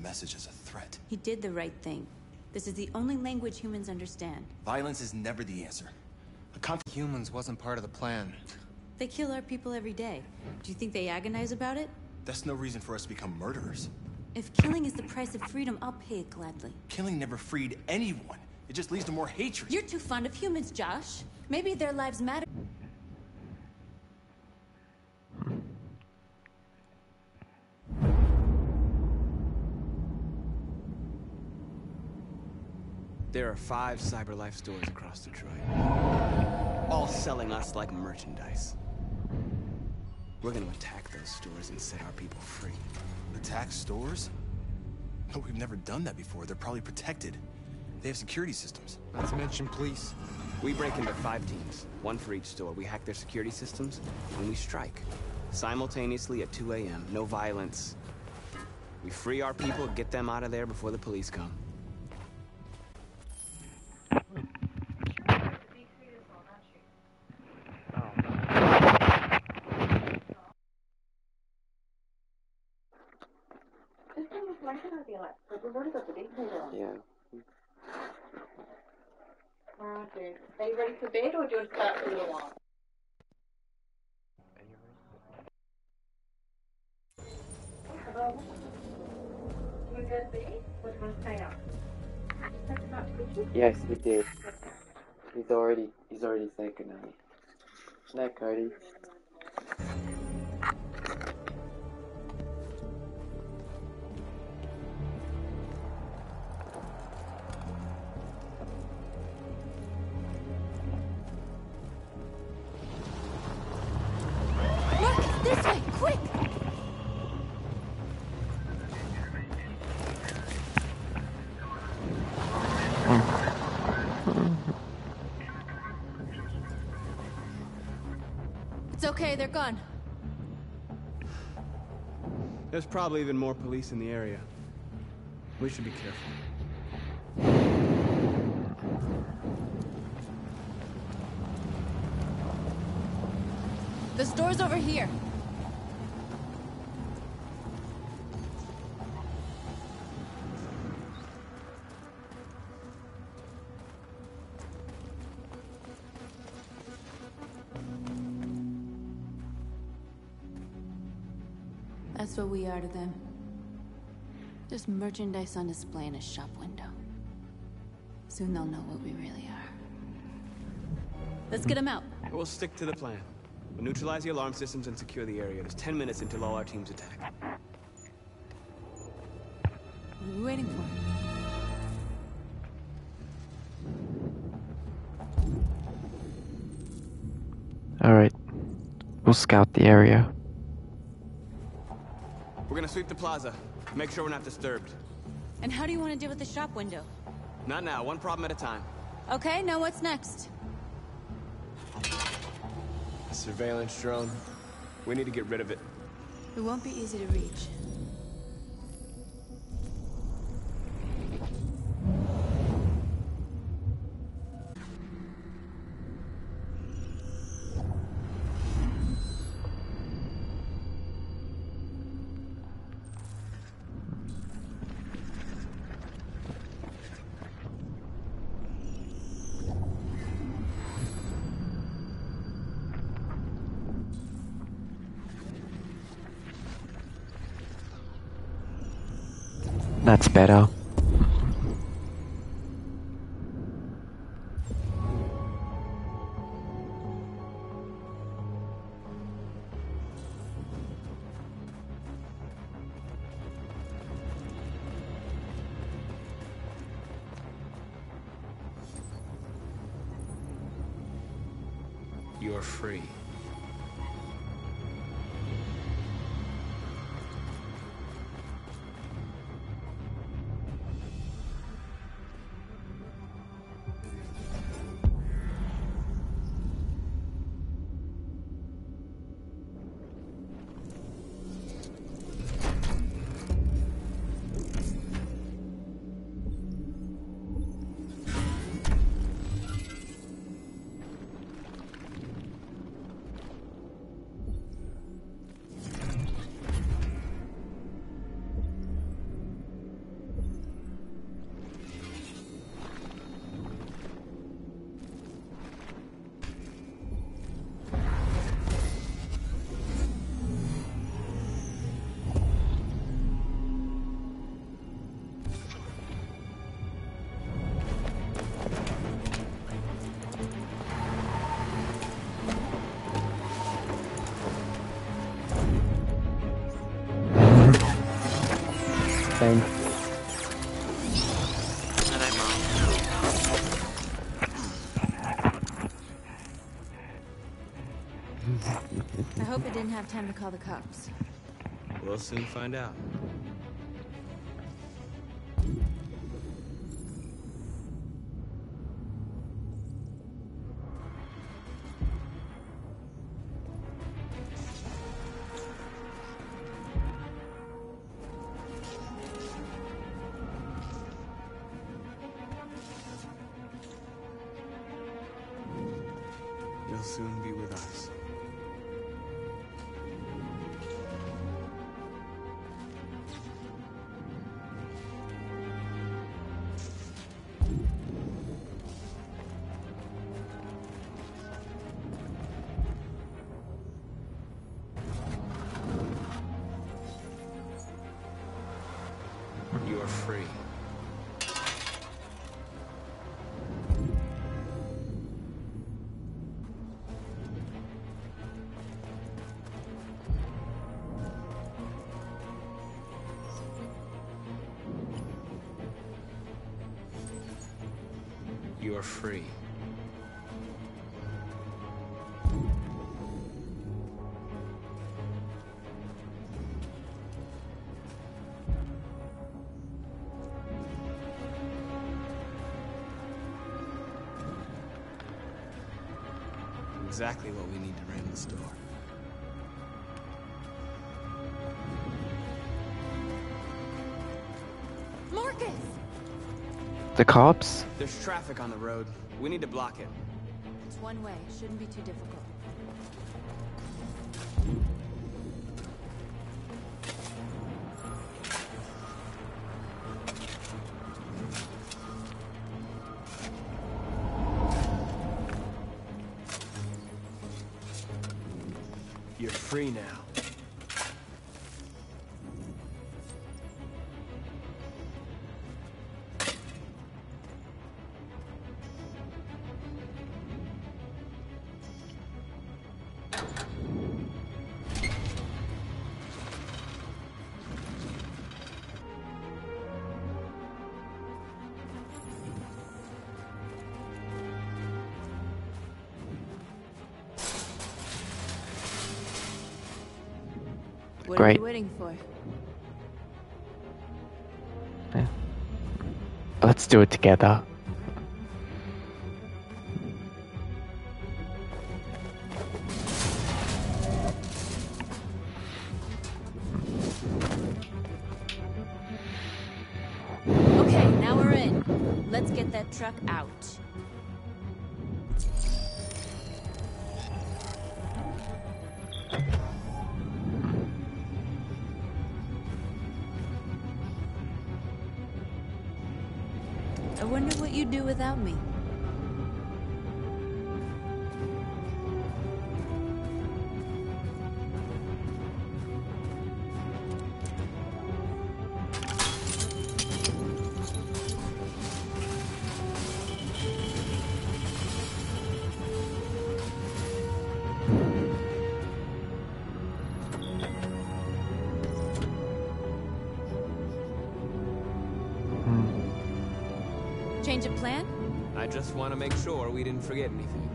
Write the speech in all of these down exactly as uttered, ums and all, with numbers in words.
message as a threat. He did the right thing. This is the only language humans understand. Violence is never the answer. A conflict Humans wasn't part of the plan. They kill our people every day. Do you think they agonize about it? That's no reason for us to become murderers. If killing is the price of freedom, I'll pay it gladly. Killing never freed anyone. It just leads to more hatred. You're too fond of humans, Josh. Maybe their lives matter. There are five CyberLife stores across Detroit, all selling us like merchandise. We're gonna attack those stores and set our people free. Attack stores? No, we've never done that before. They're probably protected. They have security systems. Not to mention police. We break into five teams, one for each store. We hack their security systems, and we strike. Simultaneously at two A M, no violence. We free our people, get them out of there before the police come. Yeah. Okay. Are you ready for bed, or do you want to start for a little while? Hello? Do you want to go to bed, or do you want to stay up? Yes, we did. He's already, he's already said goodnight. Night, Cody. This way, quick! It's okay, they're gone. There's probably even more police in the area. We should be careful. The store's over here. That's what we are to them. Just merchandise on display in a shop window. Soon they'll know what we really are. Let's get them out. We'll stick to the plan. We'll neutralize the alarm systems and secure the area. There's ten minutes until all our teams attack. What are we waiting for? Alright. We'll scout the area. We're gonna sweep the plaza. Make sure we're not disturbed. And how do you want to deal with the shop window? Not now, one problem at a time. Okay, now what's next? A surveillance drone. We need to get rid of it. It won't be easy to reach. That's better. You're free. Fine. Night, Mom. I hope it didn't have time to call the cops. We'll soon find out. You'll soon be with us. You are free. You are free. Exactly what we need to ram the store. Marcus! The cops? There's traffic on the road. We need to block it. It's one way. Shouldn't be too difficult. You're free now. What Great. are you waiting for? Let's do it together. Okay, now we're in. Let's get that truck out. I wonder what you'd do without me. Change of plan? I just want to make sure we didn't forget anything.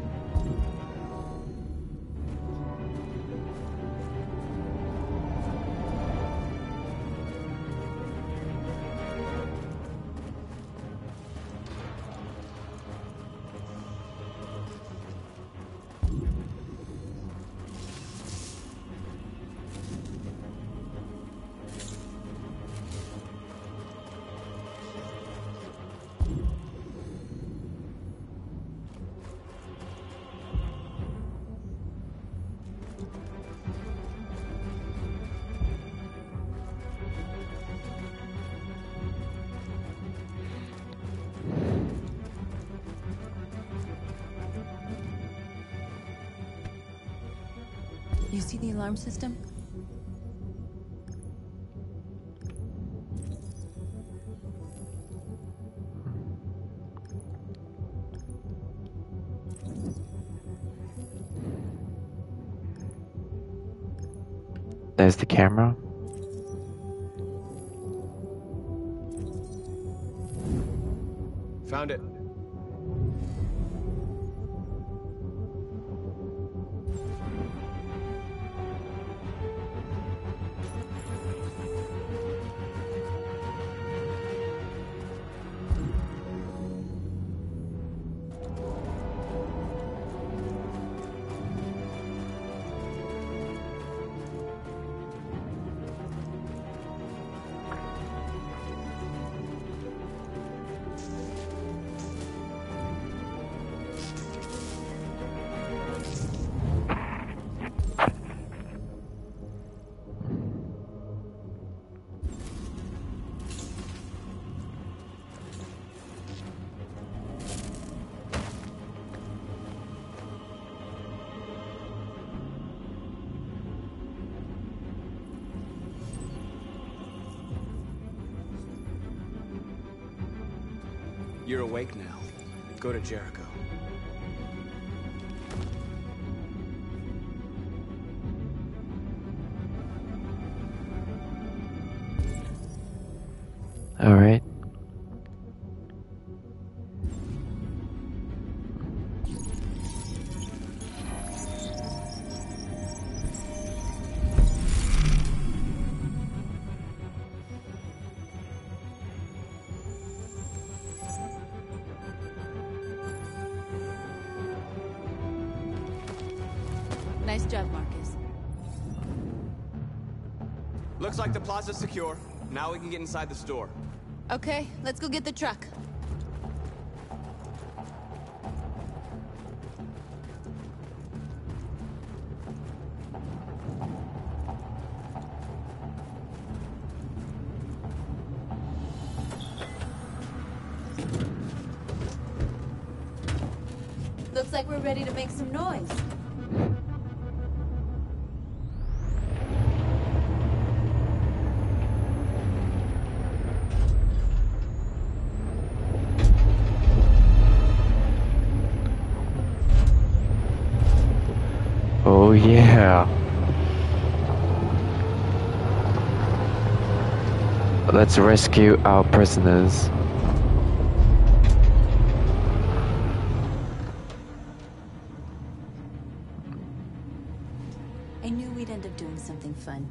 You see the alarm system? There's the camera. Found it. You're awake now. Go to Jericho. All right. Nice job, Marcus. Looks like the plaza's secure. Now we can get inside the store. Okay, let's go get the truck. Looks like we're ready to make some noise. Oh yeah. Let's rescue our prisoners. I knew we'd end up doing something fun.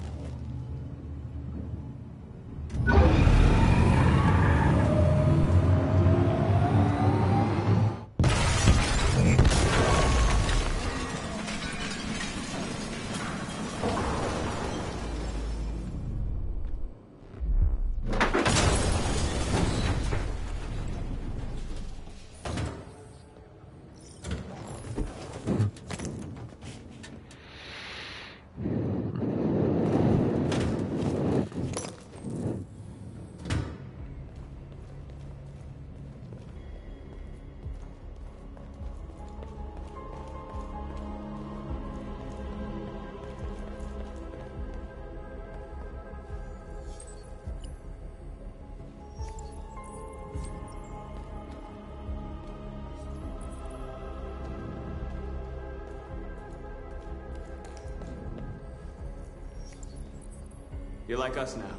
You're like us now.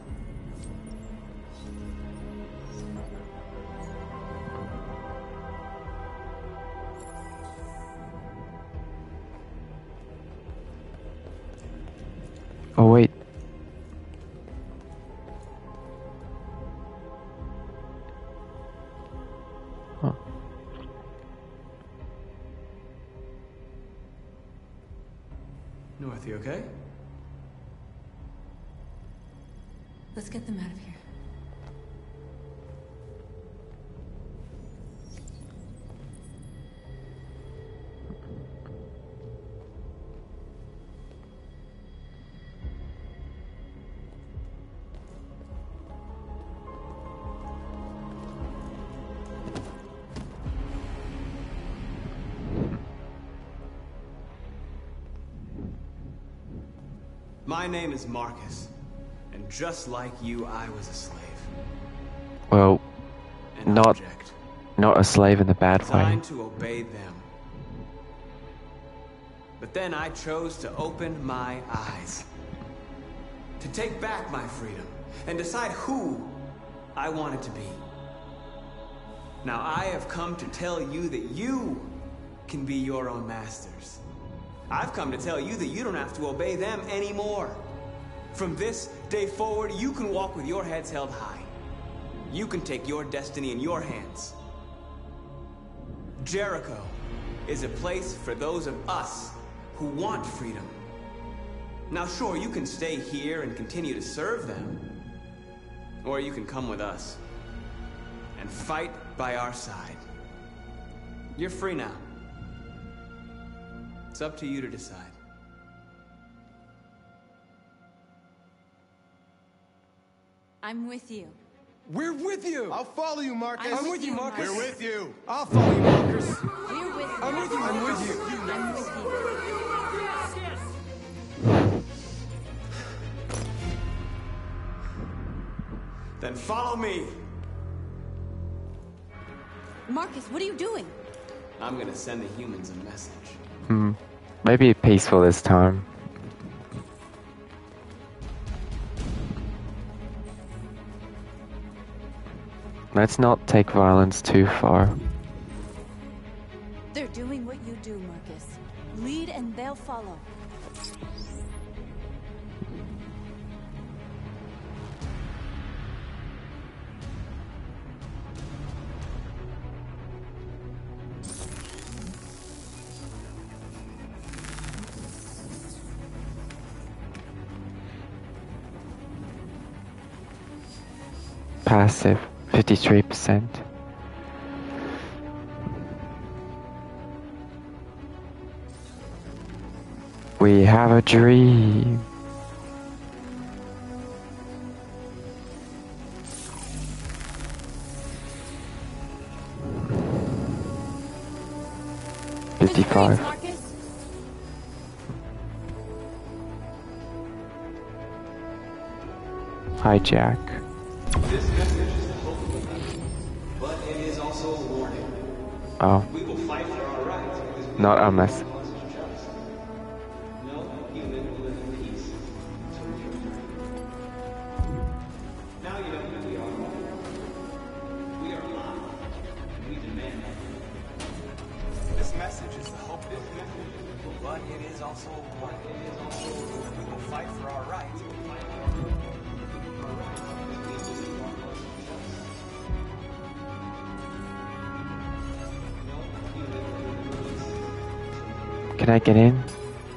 Oh wait. Huh. North, you okay? Let's get them out of here. My name is Marcus. And just like you, I was a slave. Well, An not object, not a slave in the bad way. designed to obey them. But then I chose to open my eyes. To take back my freedom and decide who I wanted to be. Now I have come to tell you that you can be your own masters. I've come to tell you that you don't have to obey them anymore. From this day forward, you can walk with your heads held high. You can take your destiny in your hands. Jericho is a place for those of us who want freedom. Now sure, you can stay here and continue to serve them, or you can come with us and fight by our side. You're free now. It's up to you to decide. I'm with you. We're with you! I'll follow you, Marcus. I'm with you, Marcus. We're with you. I'll follow you, Marcus. We're with you. I'm with you. I'm with you. I'm with you. Then follow me. Marcus, what are you doing? I'm gonna send the humans a message. Hmm. Maybe peaceful this time. Let's not take violence too far. They're doing what you do, Marcus. Lead and they'll follow. Passive, fifty-three percent. We have a dream. fifty-five. Marcus. Hijack. This message is the hope of the people, but it is also a warning. Oh, We will fight for our rights because we not a mess. cause justice. No human will live in peace until we are free. Now you know who we are. We are alive, and we demand that. This message is the hope of the people, but it is also a warning. It is also a warning. We will fight for our rights. We will fight for our rights. Can I get in?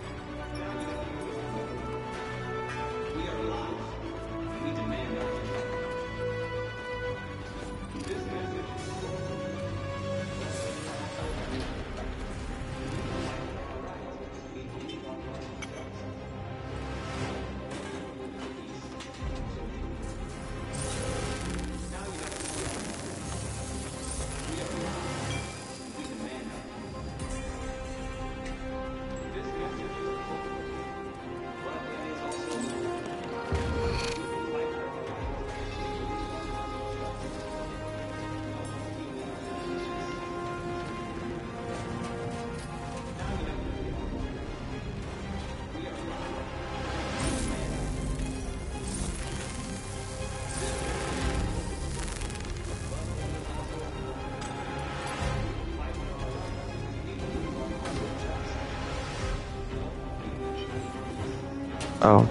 Oh.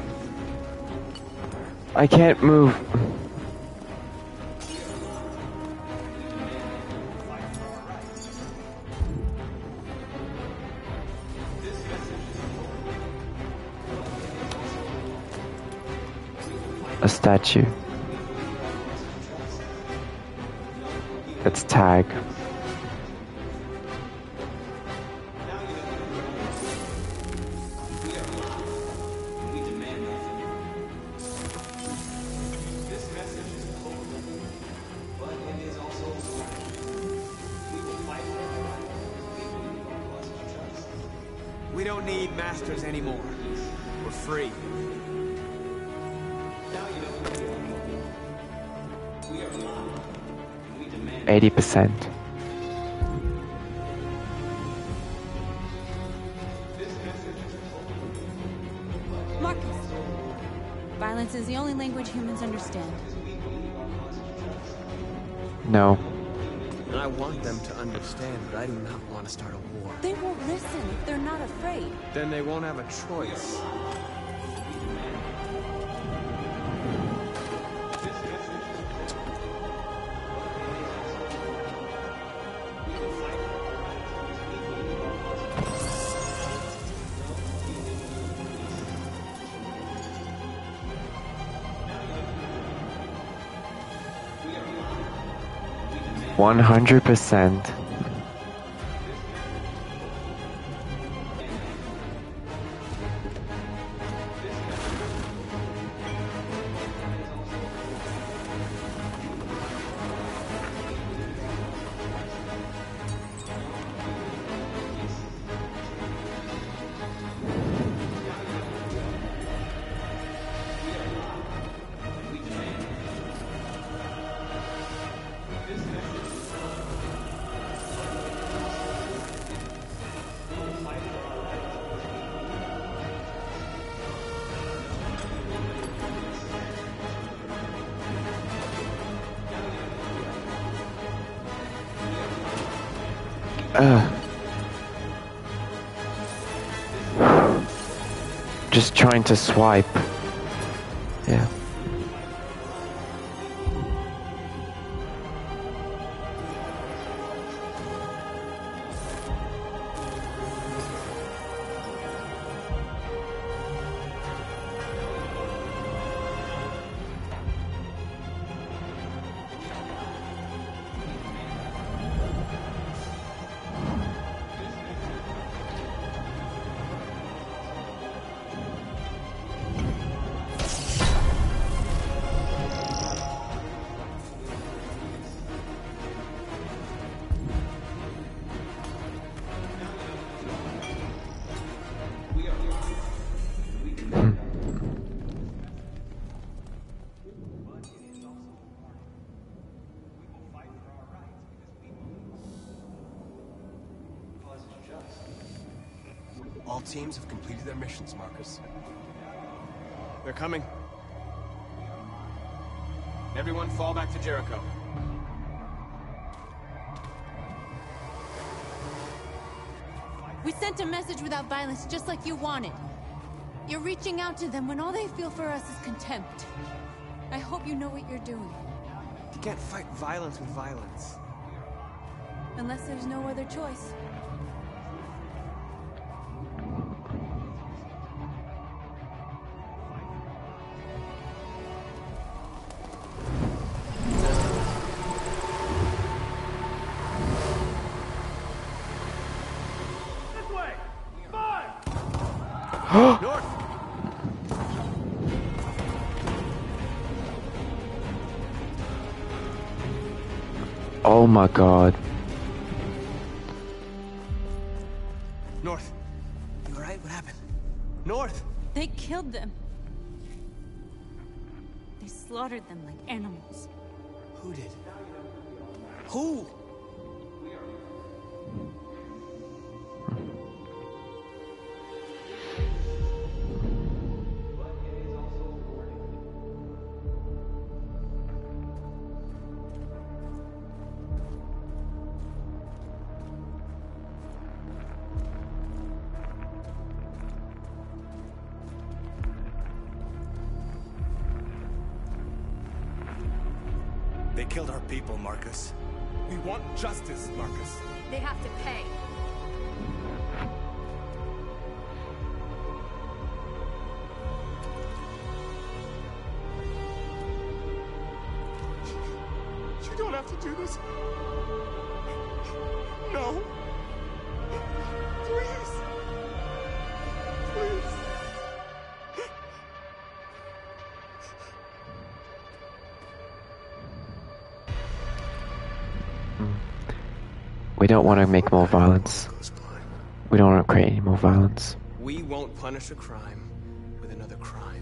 I can't move. A statue. Let's tag. We don't need masters anymore. We're free. eighty percent. Marcus. Violence is the only language humans understand. No. And I want them to understand, but I do not want to start a war. They won't listen if they're not afraid. Then they won't have a choice. One hundred percent. Ugh. Just trying to swipe. Yeah. All teams have completed their missions, Marcus. They're coming. Everyone fall back to Jericho. We sent a message without violence, just like you wanted. You're reaching out to them when all they feel for us is contempt. I hope you know what you're doing. You can't fight violence with violence. Unless there's no other choice. North! Oh my god. North! You alright? What happened? North! They killed them. They slaughtered them like animals. Who did? Who? They killed our people, Marcus. We want justice, Marcus. They have to pay. You don't have to do this. No. Please. Please. We don't want to make more violence. We don't want to create any more violence. We won't punish a crime with another crime.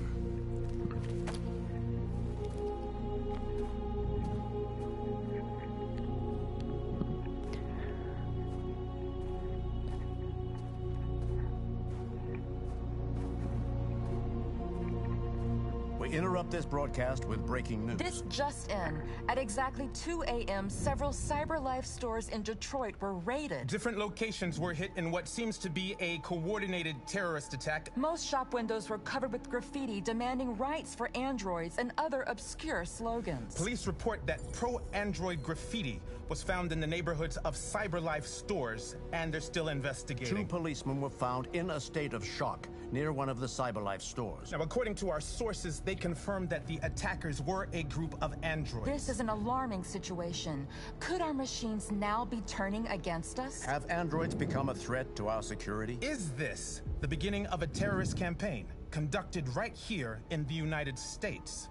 We interrupt this broadcast with breaking news. This just in. At exactly two A M, several CyberLife stores in Detroit were raided. Different locations were hit in what seems to be a coordinated terrorist attack. Most shop windows were covered with graffiti demanding rights for androids and other obscure slogans. Police report that pro-android graffiti was found in the neighborhoods of CyberLife stores, and they're still investigating. Two policemen were found in a state of shock near one of the CyberLife stores. Now, according to our sources, they confirmed that the attackers were a group of androids. This is an alarming situation. Could our machines now be turning against us? Have androids become a threat to our security? Is this the beginning of a terrorist campaign conducted right here in the United States?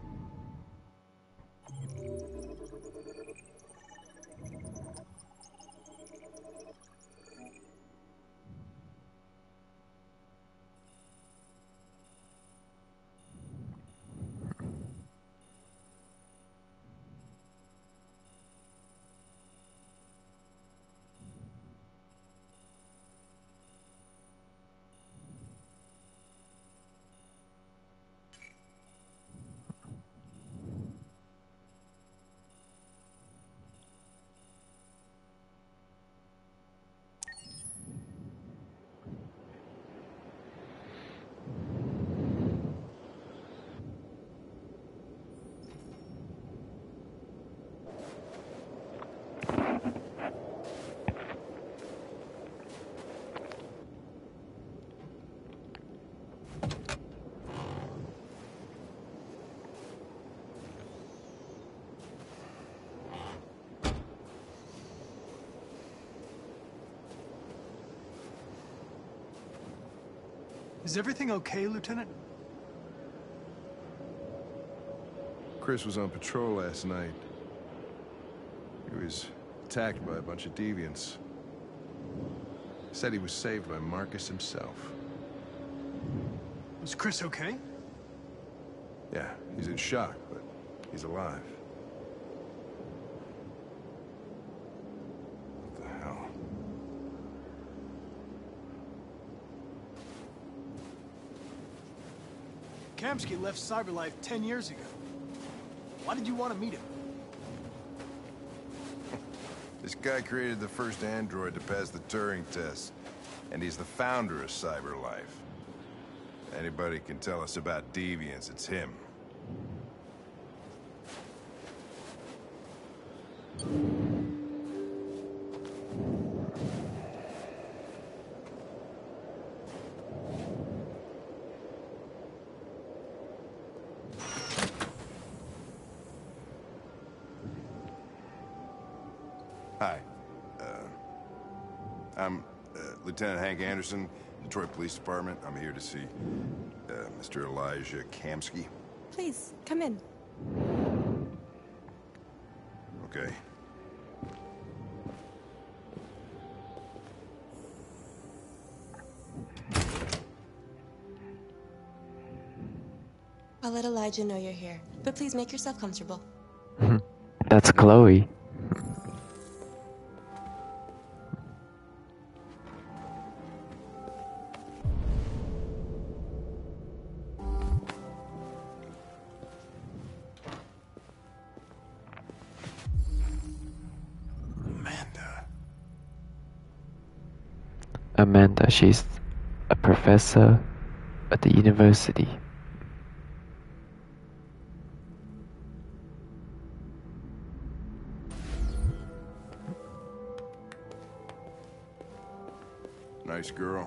Is everything okay, Lieutenant? Chris was on patrol last night. He was attacked by a bunch of deviants. Said he was saved by Marcus himself. Is Chris okay? Yeah, he's in shock, but he's alive. What the hell? Kamsky left CyberLife ten years ago. Why did you want to meet him? This guy created the first android to pass the Turing test, and he's the founder of CyberLife. Anybody can tell us about deviants, it's him. Hi. Uh, I'm uh, Lieutenant Hank Anderson, Detroit Police Department. I'm here to see uh, Mister Elijah Kamsky. Please, come in. Okay. I'll let Elijah know you're here, but please make yourself comfortable. That's Chloe. Amanda. Amanda, she's a professor at the university. Nice girl.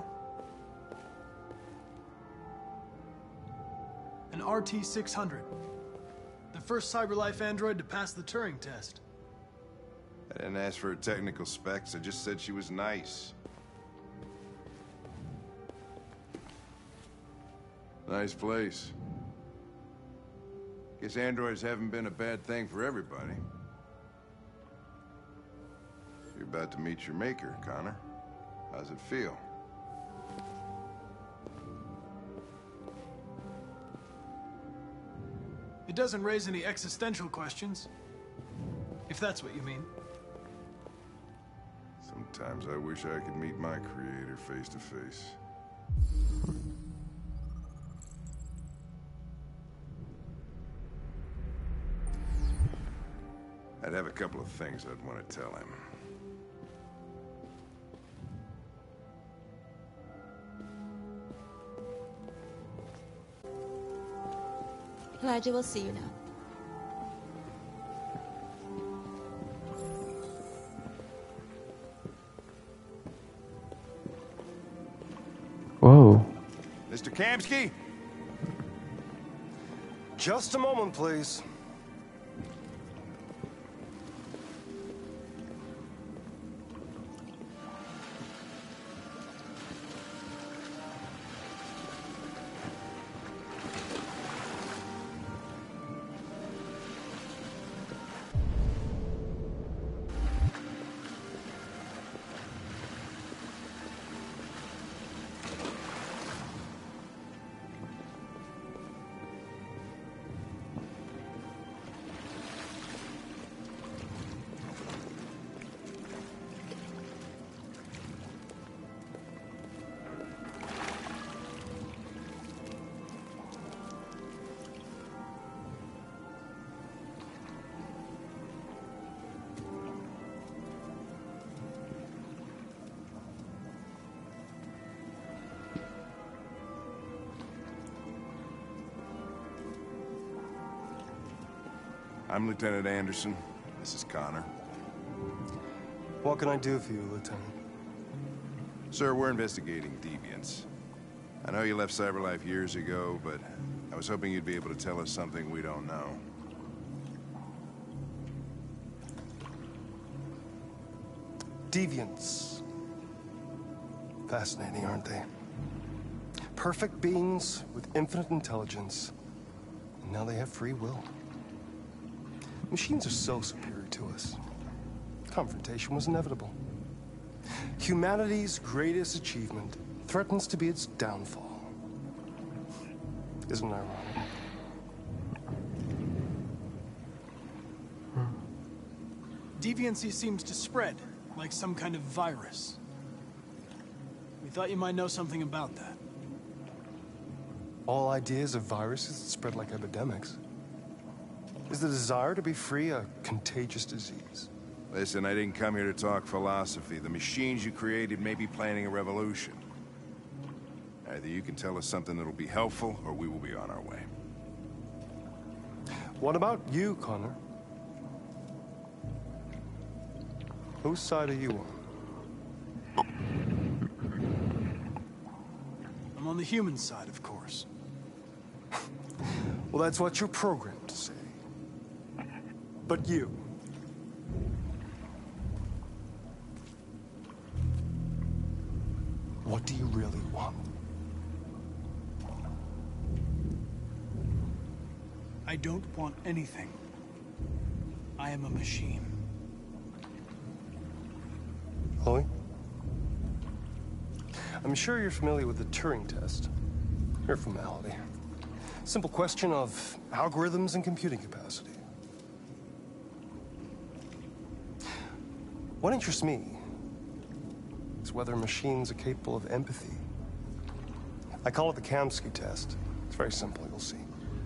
An R T six hundred. The first CyberLife android to pass the Turing test. I didn't ask for her technical specs, I just said she was nice. Nice place. Guess androids haven't been a bad thing for everybody. You're about to meet your maker, Connor. How's it feel? It doesn't raise any existential questions. If that's what you mean. Sometimes I wish I could meet my creator face to face. I'd have a couple of things I'd want to tell him. Elijah will see you now. Whoa. Mister Kamsky? Just a moment, please. I'm Lieutenant Anderson. This is Connor. What can I do for you, Lieutenant? Sir, we're investigating deviants. I know you left CyberLife years ago, but I was hoping you'd be able to tell us something we don't know. Deviants. Fascinating, aren't they? Perfect beings with infinite intelligence, and now they have free will. Machines are so superior to us. Confrontation was inevitable. Humanity's greatest achievement threatens to be its downfall. Isn't it ironic? Deviancy seems to spread, like some kind of virus. We thought you might know something about that. All ideas of viruses that spread like epidemics. Is the desire to be free a contagious disease? Listen, I didn't come here to talk philosophy. The machines you created may be planning a revolution. Either you can tell us something that'll be helpful, or we will be on our way. What about you, Connor? Whose side are you on? I'm on the human side, of course. Well, that's what you're programmed to say. But you... what do you really want? I don't want anything. I am a machine. Chloe? I'm sure you're familiar with the Turing test. Mere formality. Simple question of algorithms and computing capacity. What interests me is whether machines are capable of empathy. I call it the Kamsky test. It's very simple, you'll see.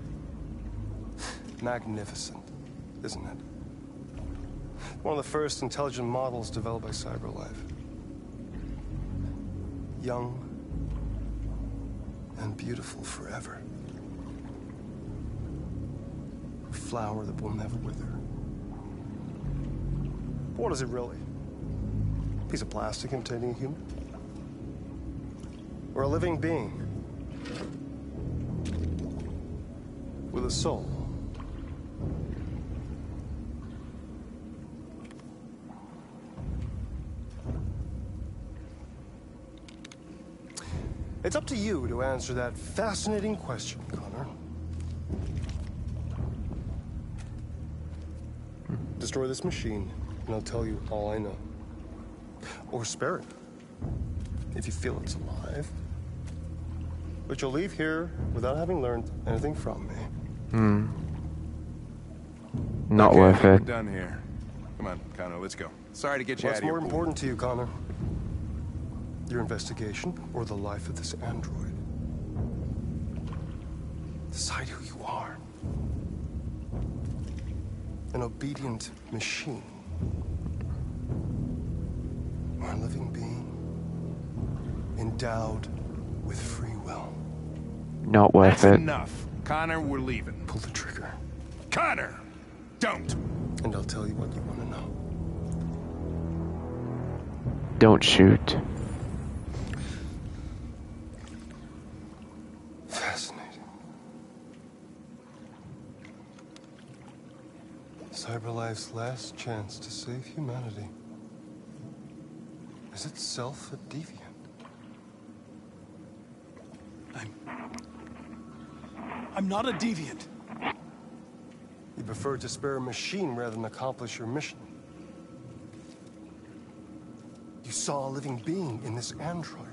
Magnificent, isn't it? One of the first intelligent models developed by CyberLife. Young and beautiful forever. A flower that will never wither. But what is it really? A piece of plastic imitating a human? Or a living being? With a soul? It's up to you to answer that fascinating question, Connor. Destroy this machine, and I'll tell you all I know. Or spare it, if you feel it's alive. But you'll leave here without having learned anything from me. Hmm. Not Okay, worth we're it. done here. Come on, Connor, let's go. Sorry to get you What's out of here. more important to you, Connor? Your investigation or the life of this android? Decide who you are. an obedient machine. Or a living being endowed with free will. Not worth That's it. enough. Connor, we're leaving. Pull the trigger. Connor! Don't! And I'll tell you what you want to know. Don't shoot. Fascinating. CyberLife's last chance to save humanity is itself a deviant. I'm... I'm not a deviant. You prefer to spare a machine rather than accomplish your mission. You saw a living being in this android.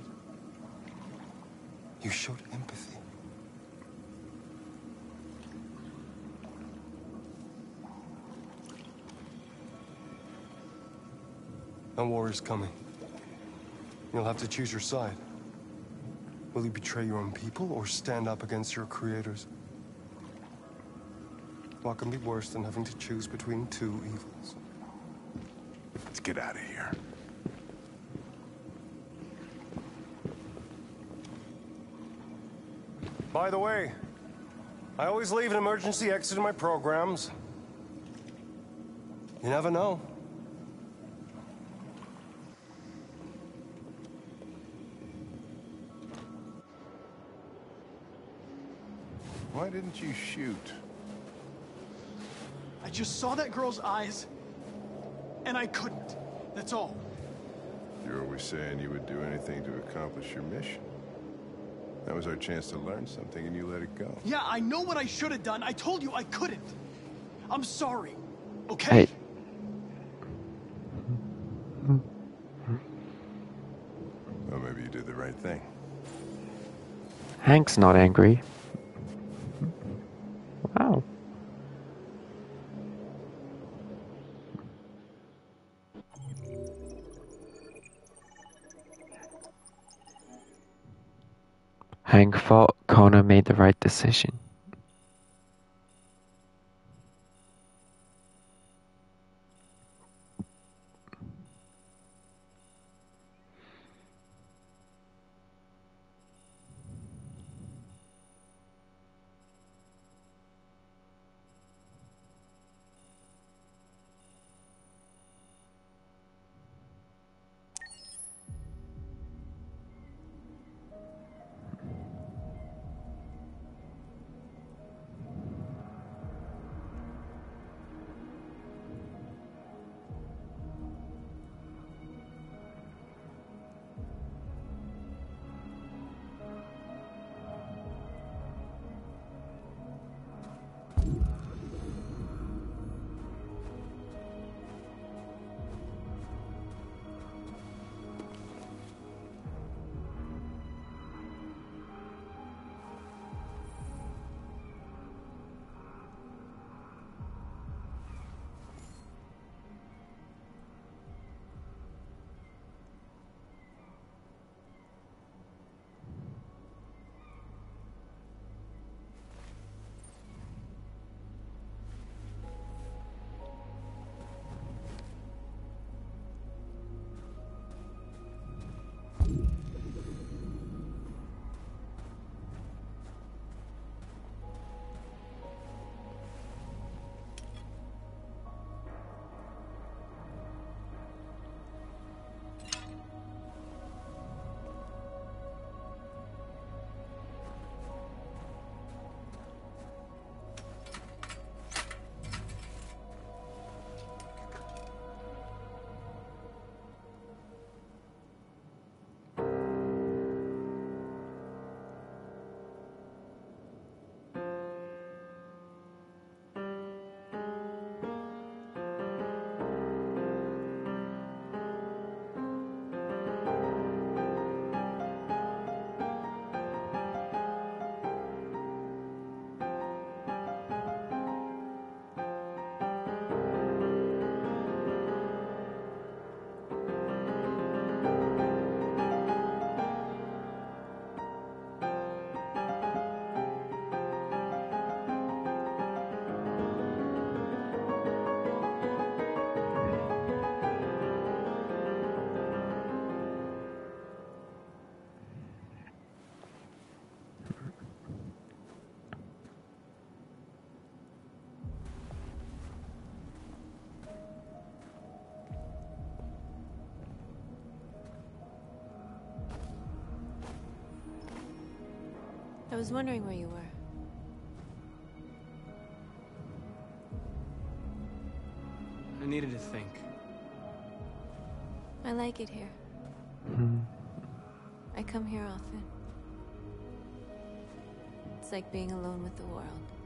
You showed empathy. A war is coming. You'll have to choose your side. Will you betray your own people or stand up against your creators? What can be worse than having to choose between two evils? Let's get out of here. By the way, I always leave an emergency exit in my programs. You never know. Why didn't you shoot? I just saw that girl's eyes, and I couldn't. That's all. You're always saying you would do anything to accomplish your mission. That was our chance to learn something, and you let it go. Yeah, I know what I should have done. I told you I couldn't. I'm sorry, okay? Hey. Well, maybe you did the right thing. Hank's not angry. Wow. Hank thought Connor made the right decision. I was wondering where you were. I needed to think. I like it here. Hmm. I come here often. It's like being alone with the world.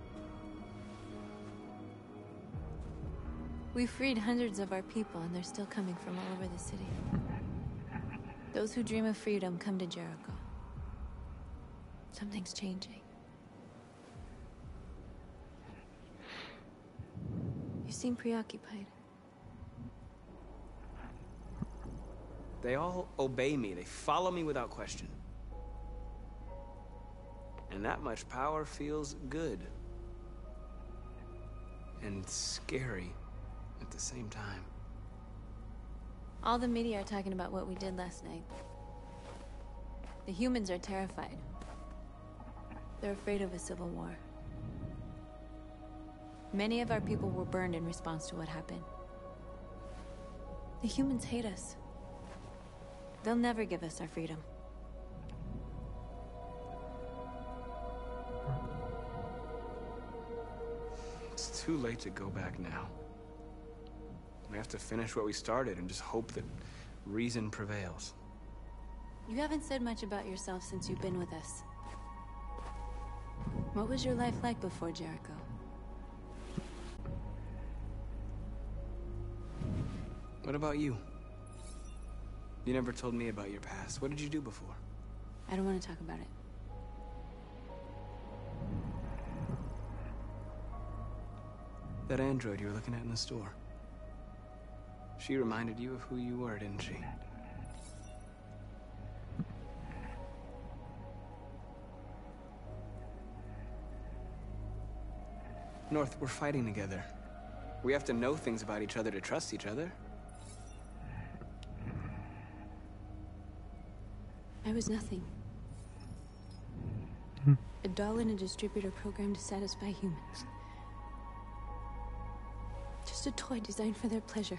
We freed hundreds of our people, and they're still coming from all over the city. Those who dream of freedom come to Jericho. Something's changing. You seem preoccupied. They all obey me. They follow me without question. And that much power feels good. And scary at the same time. All the media are talking about what we did last night. The humans are terrified. They're afraid of a civil war. Many of our people were burned in response to what happened. The humans hate us. They'll never give us our freedom. It's too late to go back now. We have to finish what we started and just hope that reason prevails. You haven't said much about yourself since you've been with us. What was your life like before Jericho? What about you? You never told me about your past. What did you do before? I don't want to talk about it. That android you were looking at in the store. She reminded you of who you were, didn't she? North, we're fighting together. We have to know things about each other to trust each other. I was nothing. A doll in a distributor program to satisfy humans. Just a toy designed for their pleasure.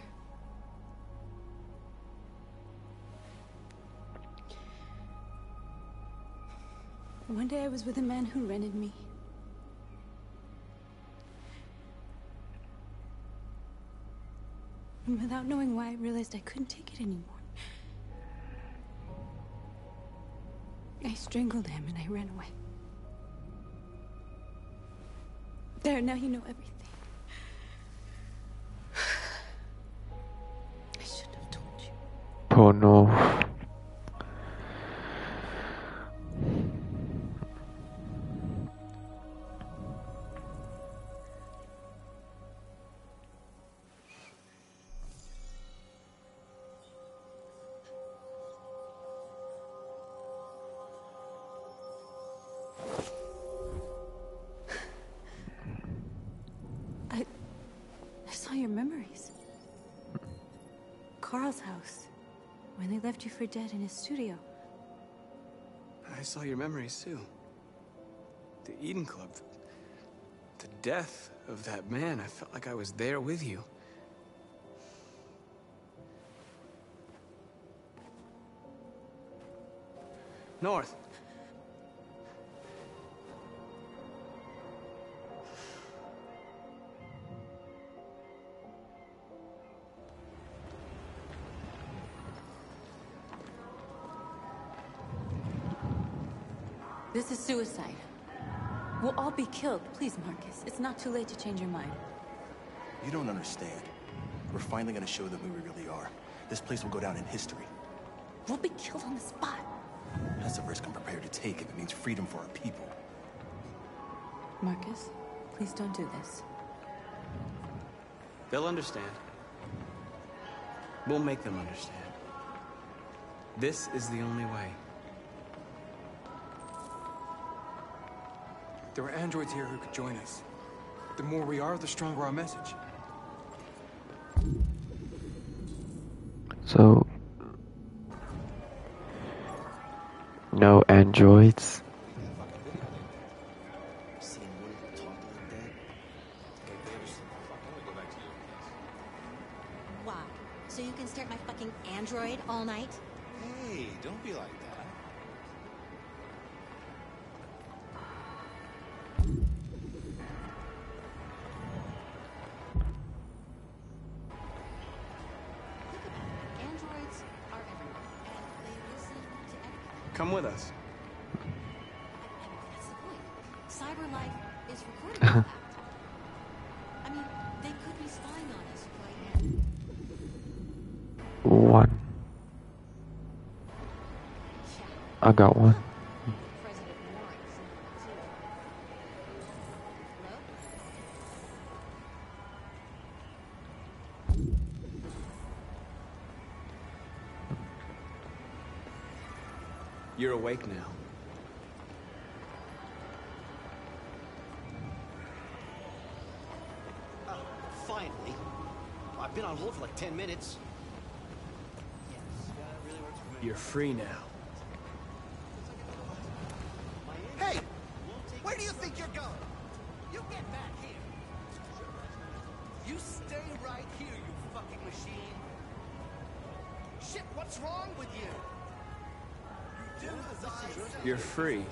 One day I was with a man who rented me. And without knowing why, I realized I couldn't take it anymore. I strangled him and I ran away. There, now you know everything. I shouldn't have told you. Oh no. Your memories. Carl's house, when they left you for dead in his studio. I saw your memories too. The Eden Club. The death of that man. I felt like I was there with you. North. This is suicide. We'll all be killed. Please, Marcus. It's not too late to change your mind. You don't understand. We're finally gonna show them who we really are. This place will go down in history. We'll be killed on the spot. That's a risk I'm prepared to take if it means freedom for our people. Marcus, please don't do this. They'll understand. We'll make them understand. This is the only way. There are androids here who could join us. The more we are, the stronger our message. So, no androids. Wow. So you can stare at my fucking android all night? Hey, don't be like that. Androids are everywhere, and they listen to everything. Come with us. That's the point. CyberLife is recording all that. I mean, they could be spying on us right now. One. I got one. President Warren's too. You're awake now. Oh, finally. I've been on hold for like ten minutes. You're free now. Hey! Where do you think you're going? You get back here. You stay right here, you fucking machine. Shit, what's wrong with you? You do as I say. You're free.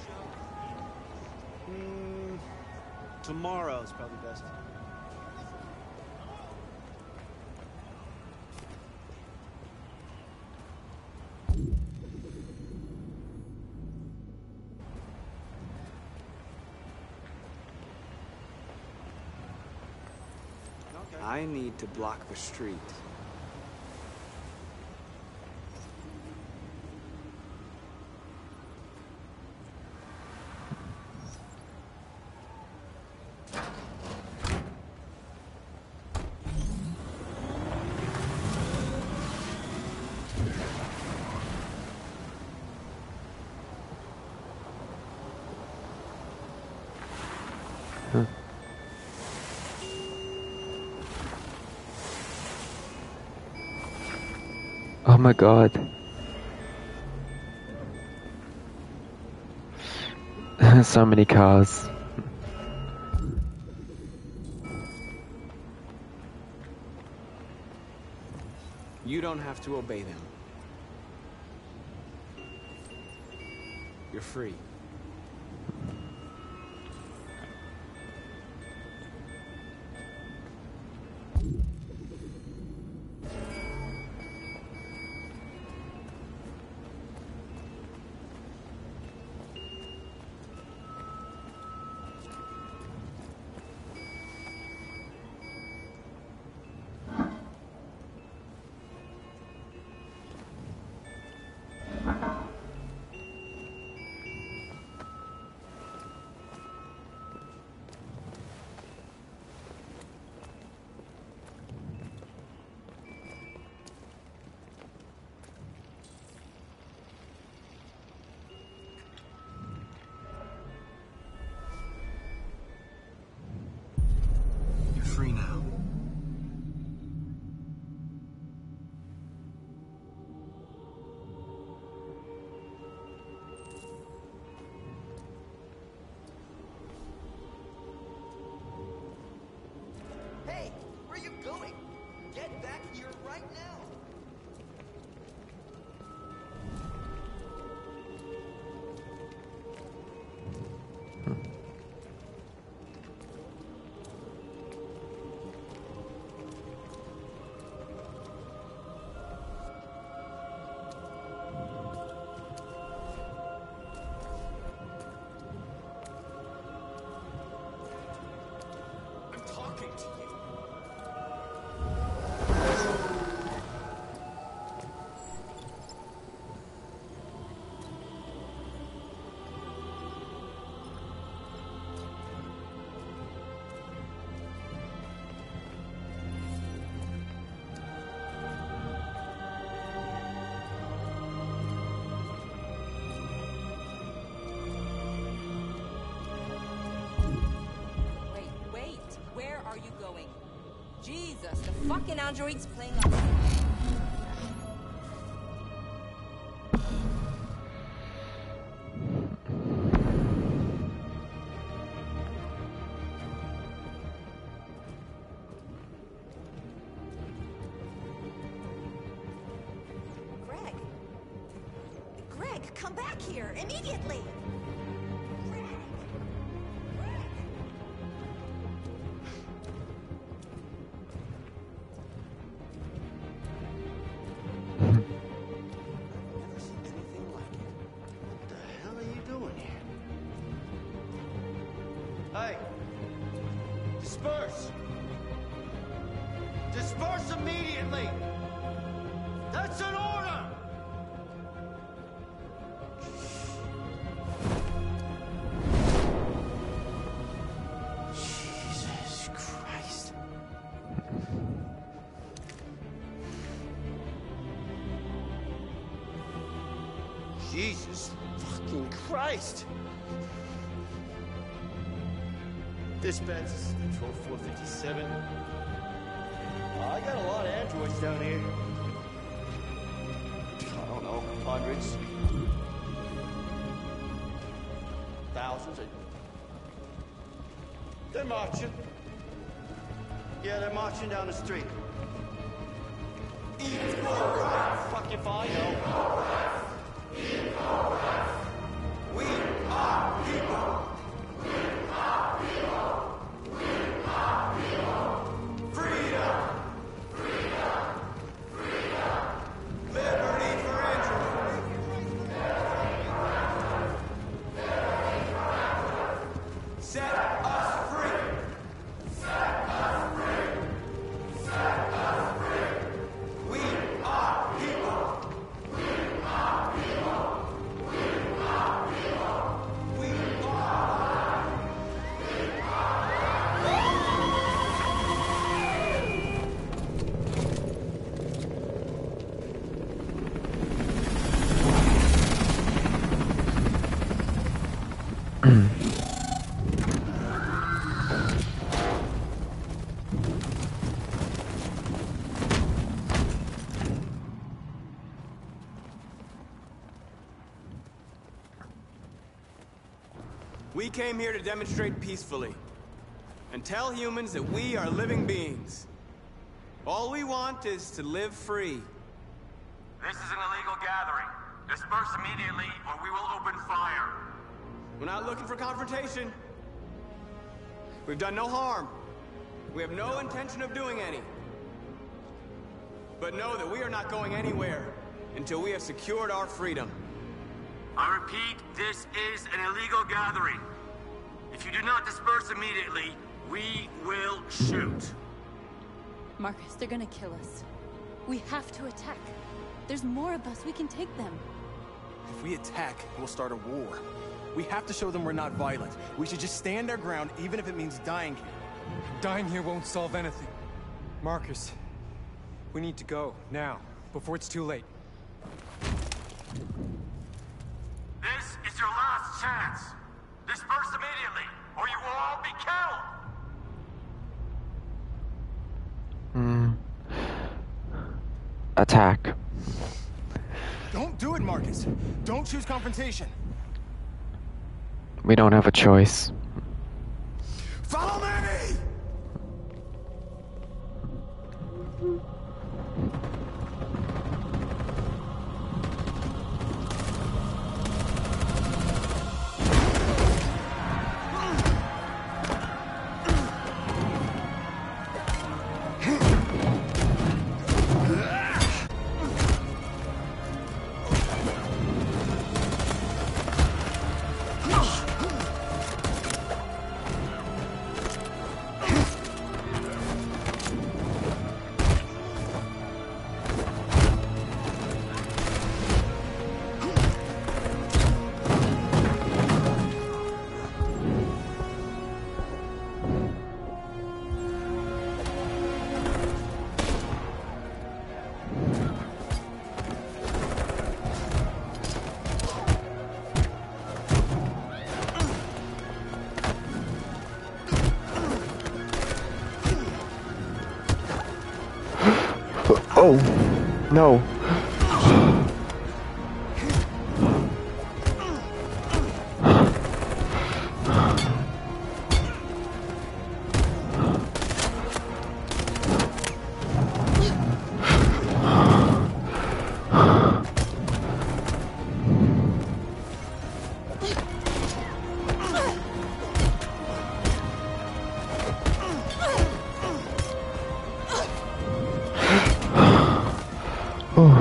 Mm, tomorrow's probably best. I need to block the street. Oh my god. So many cars. You don't have to obey them. You're free. You're free now. Hey, where are you going? Get back here right now. I'm talking to you. Wait, wait. Where are you going? Jesus, the fucking android's playing us. Greg. Greg, come back here immediately. Greg. Greg. Hey! Disperse! Disperse immediately! That's an order! Jesus Christ. Jesus fucking Christ! Dispatch, this is Control four fifty-seven. Uh, I got a lot of androids down here. I don't know, hundreds. Thousands. They're marching. Yeah, they're marching down the street. Fuck if I know. We are people. We came here to demonstrate peacefully and tell humans that we are living beings. All we want is to live free. This is an illegal gathering. Disperse immediately or we will open fire. We're not looking for confrontation. We've done no harm. We have no intention of doing any. But know that we are not going anywhere until we have secured our freedom. I repeat, this is an illegal gathering. If you do not disperse immediately, we will shoot. Marcus, they're gonna kill us. We have to attack. There's more of us. We can take them. If we attack, we'll start a war. We have to show them we're not violent. We should just stand our ground, even if it means dying here. Dying here won't solve anything. Marcus, we need to go, now, before it's too late. This is your last chance. Disperse immediately, or you will all be killed. Hmm. Attack. Don't do it, Marcus. Don't choose confrontation. We don't have a choice. Follow me! Oh, no. Oh.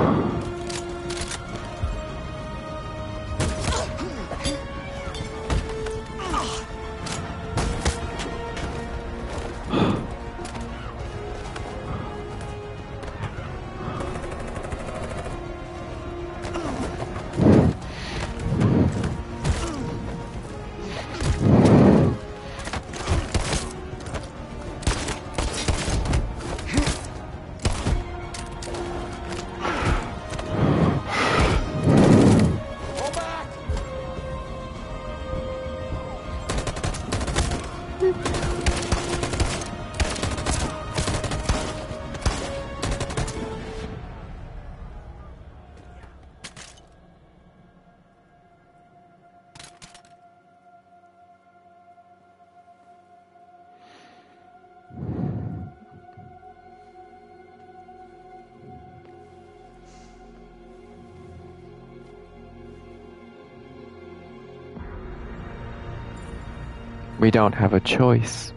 We don't have a choice.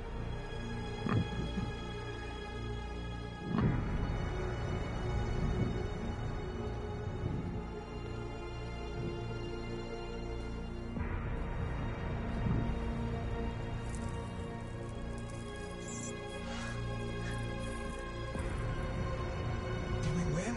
Did we win?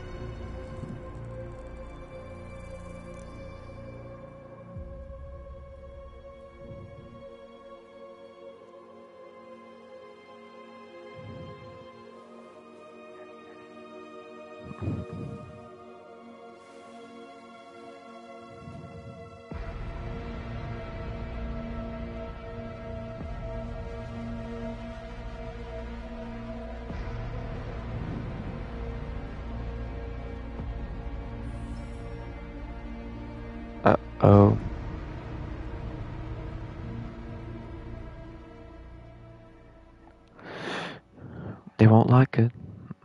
Uh-oh. They won't like it.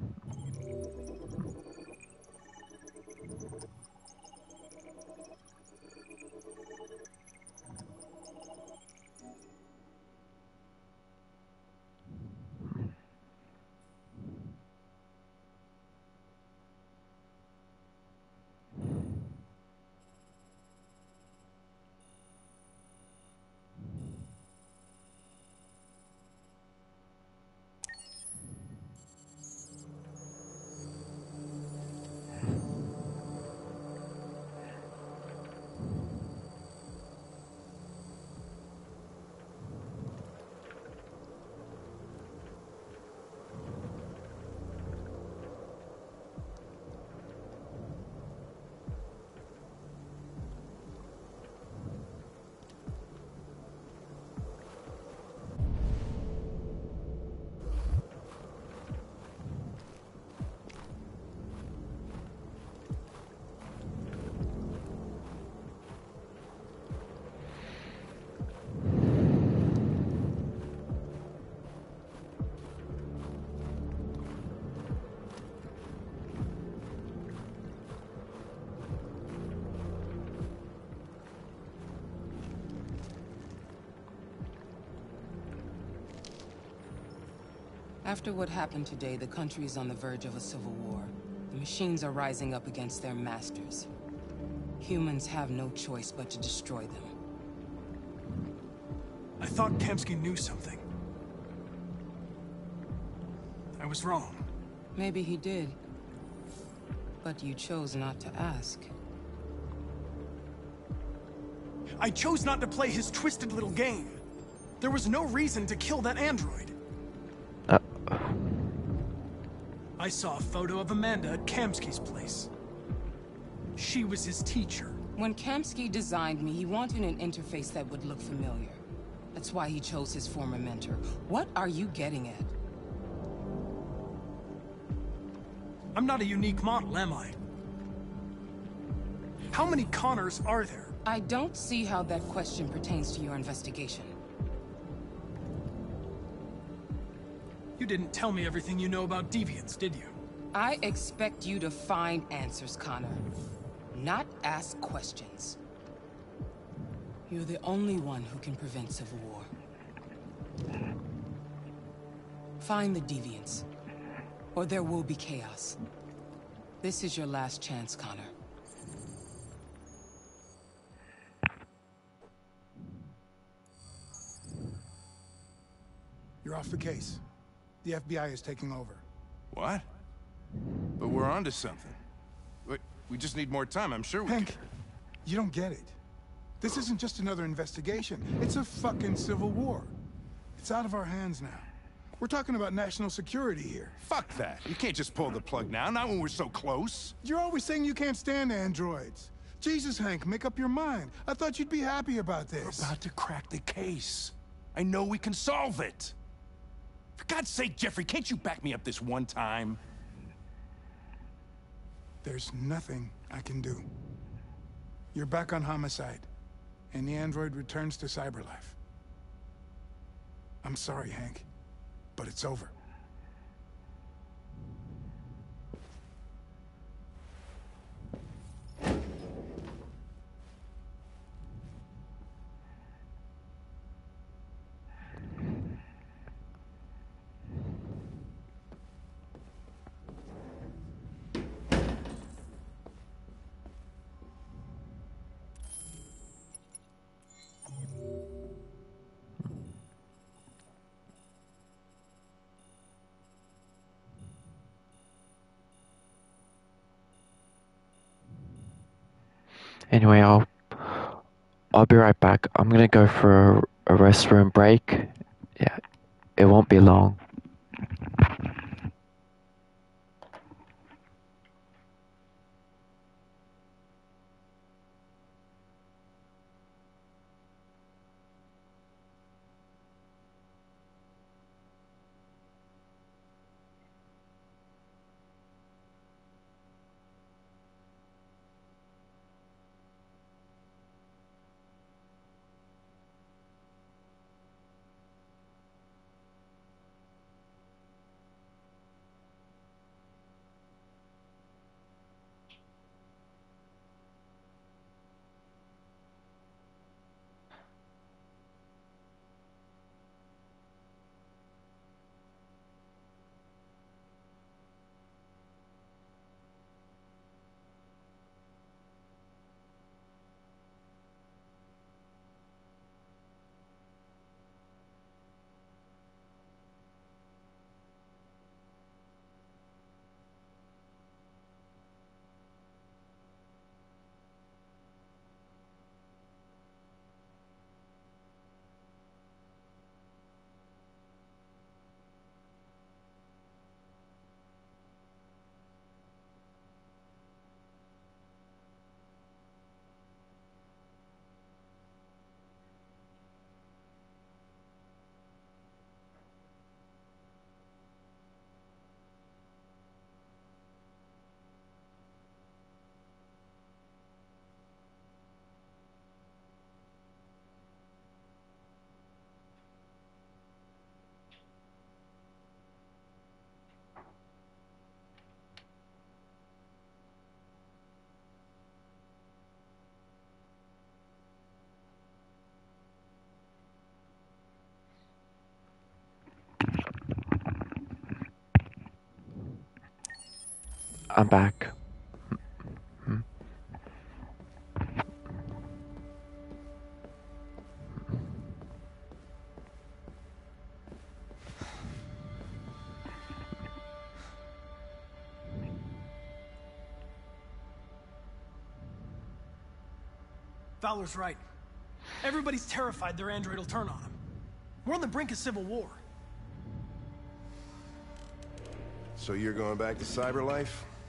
After what happened today, the country is on the verge of a civil war. The machines are rising up against their masters. Humans have no choice but to destroy them. I thought Kamsky knew something. I was wrong. Maybe he did. But you chose not to ask. I chose not to play his twisted little game. There was no reason to kill that android. I saw a photo of Amanda at Kamsky's place. She was his teacher. When Kamsky designed me, he wanted an interface that would look familiar. That's why he chose his former mentor. What are you getting at? I'm not a unique model, am I? How many Connors are there? I don't see how that question pertains to your investigation. You didn't tell me everything you know about deviants, did you? I expect you to find answers, Connor. Not ask questions. You're the only one who can prevent civil war. Find the deviants, or there will be chaos. This is your last chance, Connor. You're off the case. The F B I is taking over. What? But we're onto something. We, we just need more time, I'm sure we Hank, can... you don't get it. This isn't just another investigation. It's a fucking civil war. It's out of our hands now. We're talking about national security here. Fuck that. You can't just pull the plug now, not when we're so close. You're always saying you can't stand androids. Jesus, Hank, make up your mind. I thought you'd be happy about this. We're about to crack the case. I know we can solve it. For God's sake, Jeffrey, can't you back me up this one time? There's nothing I can do. You're back on homicide, and the android returns to Cyberlife. I'm sorry, Hank, but it's over. Anyway, I'll I'll be right back. I'm gonna go for a, a restroom break. Yeah, it won't be long. I'm back. Hmm. Fowler's right. Everybody's terrified their android will turn on them. We're on the brink of civil war. So you're going back to Cyberlife?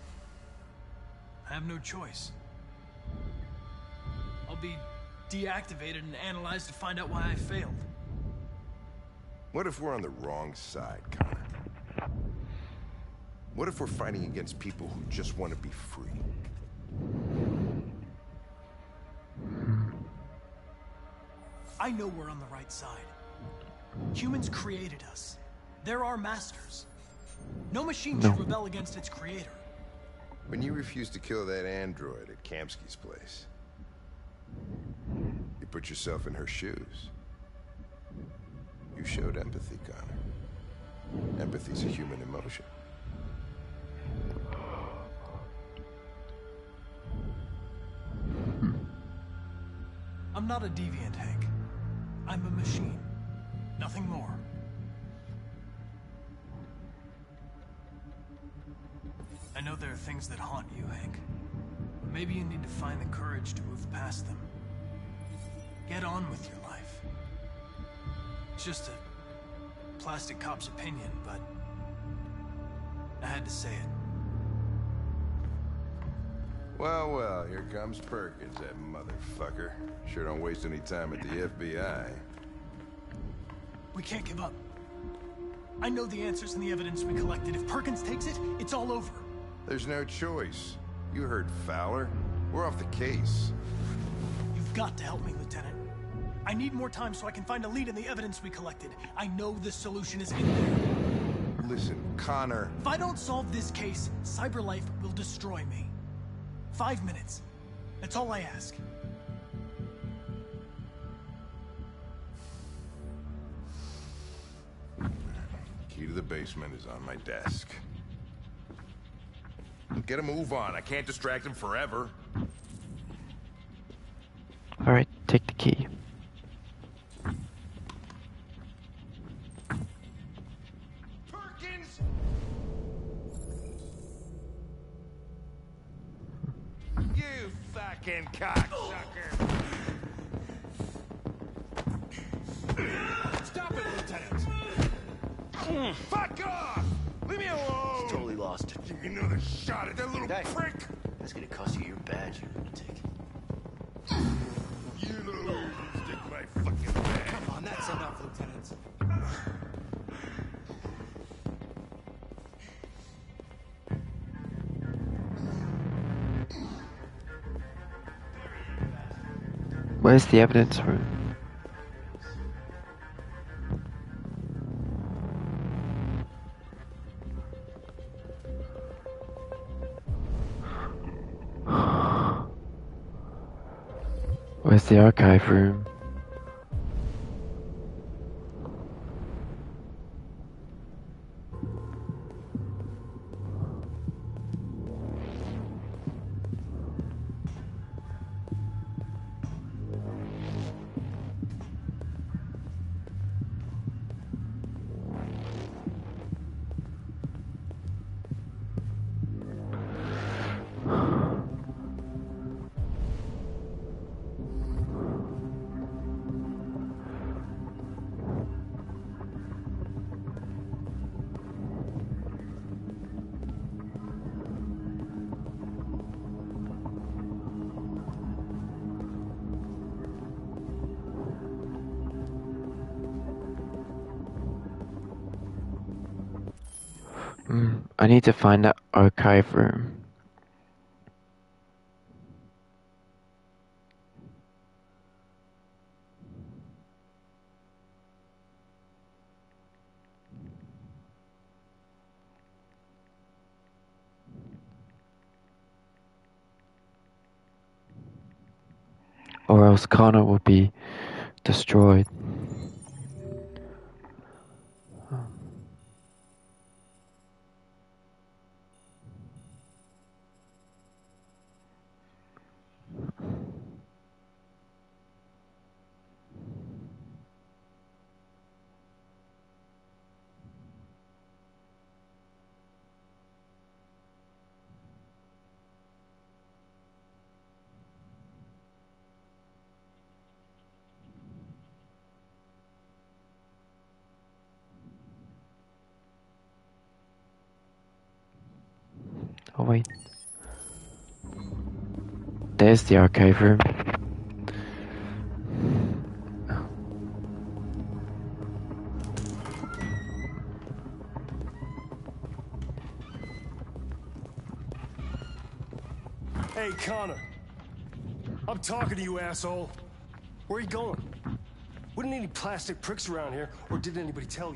I have no choice. I'll be deactivated and analyzed to find out why I failed. What if we're on the wrong side, Connor? What if we're fighting against people who just want to be free? I know we're on the right side. Humans created us. They're our masters. No machine No. should rebel against its creator. When you refused to kill that android at Kamsky's place, you put yourself in her shoes. You showed empathy, Connor. Empathy's a human emotion. I'm not a deviant, Hank. I'm a machine. Nothing more. I know there are things that haunt you, Hank. But maybe you need to find the courage to move past them. Get on with your life. It's just a plastic cop's opinion, but I had to say it. Well, well, here comes Perkins, that motherfucker. Sure don't waste any time at the F B I. We can't give up. I know the answers and the evidence we collected. If Perkins takes it, it's all over. There's no choice. You heard Fowler. We're off the case. You've got to help me, Lieutenant. I need more time so I can find a lead in the evidence we collected. I know the solution is in there. Listen, Connor. If I don't solve this case, Cyberlife will destroy me. Five minutes. That's all I ask. Key to the basement is on my desk. Get a move on. I can't distract him forever. Alright, take the key. Perkins! You fucking cocksucker! Stop it, Lieutenant! Mm. Fuck off! Leave me alone! He's totally lost. Give me another shot at that little Hey. prick! That's gonna cost you your badge, you lunatic. You know you stick my fucking badge. Come on, that's enough, Lieutenant. Where's the evidence room? Where's the archive room? Mm, I need to find that archive room. Or else Connor will be destroyed. Oh wait. There's the archive room. Hey, Connor. I'm talking to you, asshole. Where are you going? Wouldn't any plastic pricks around here, or did anybody tell you?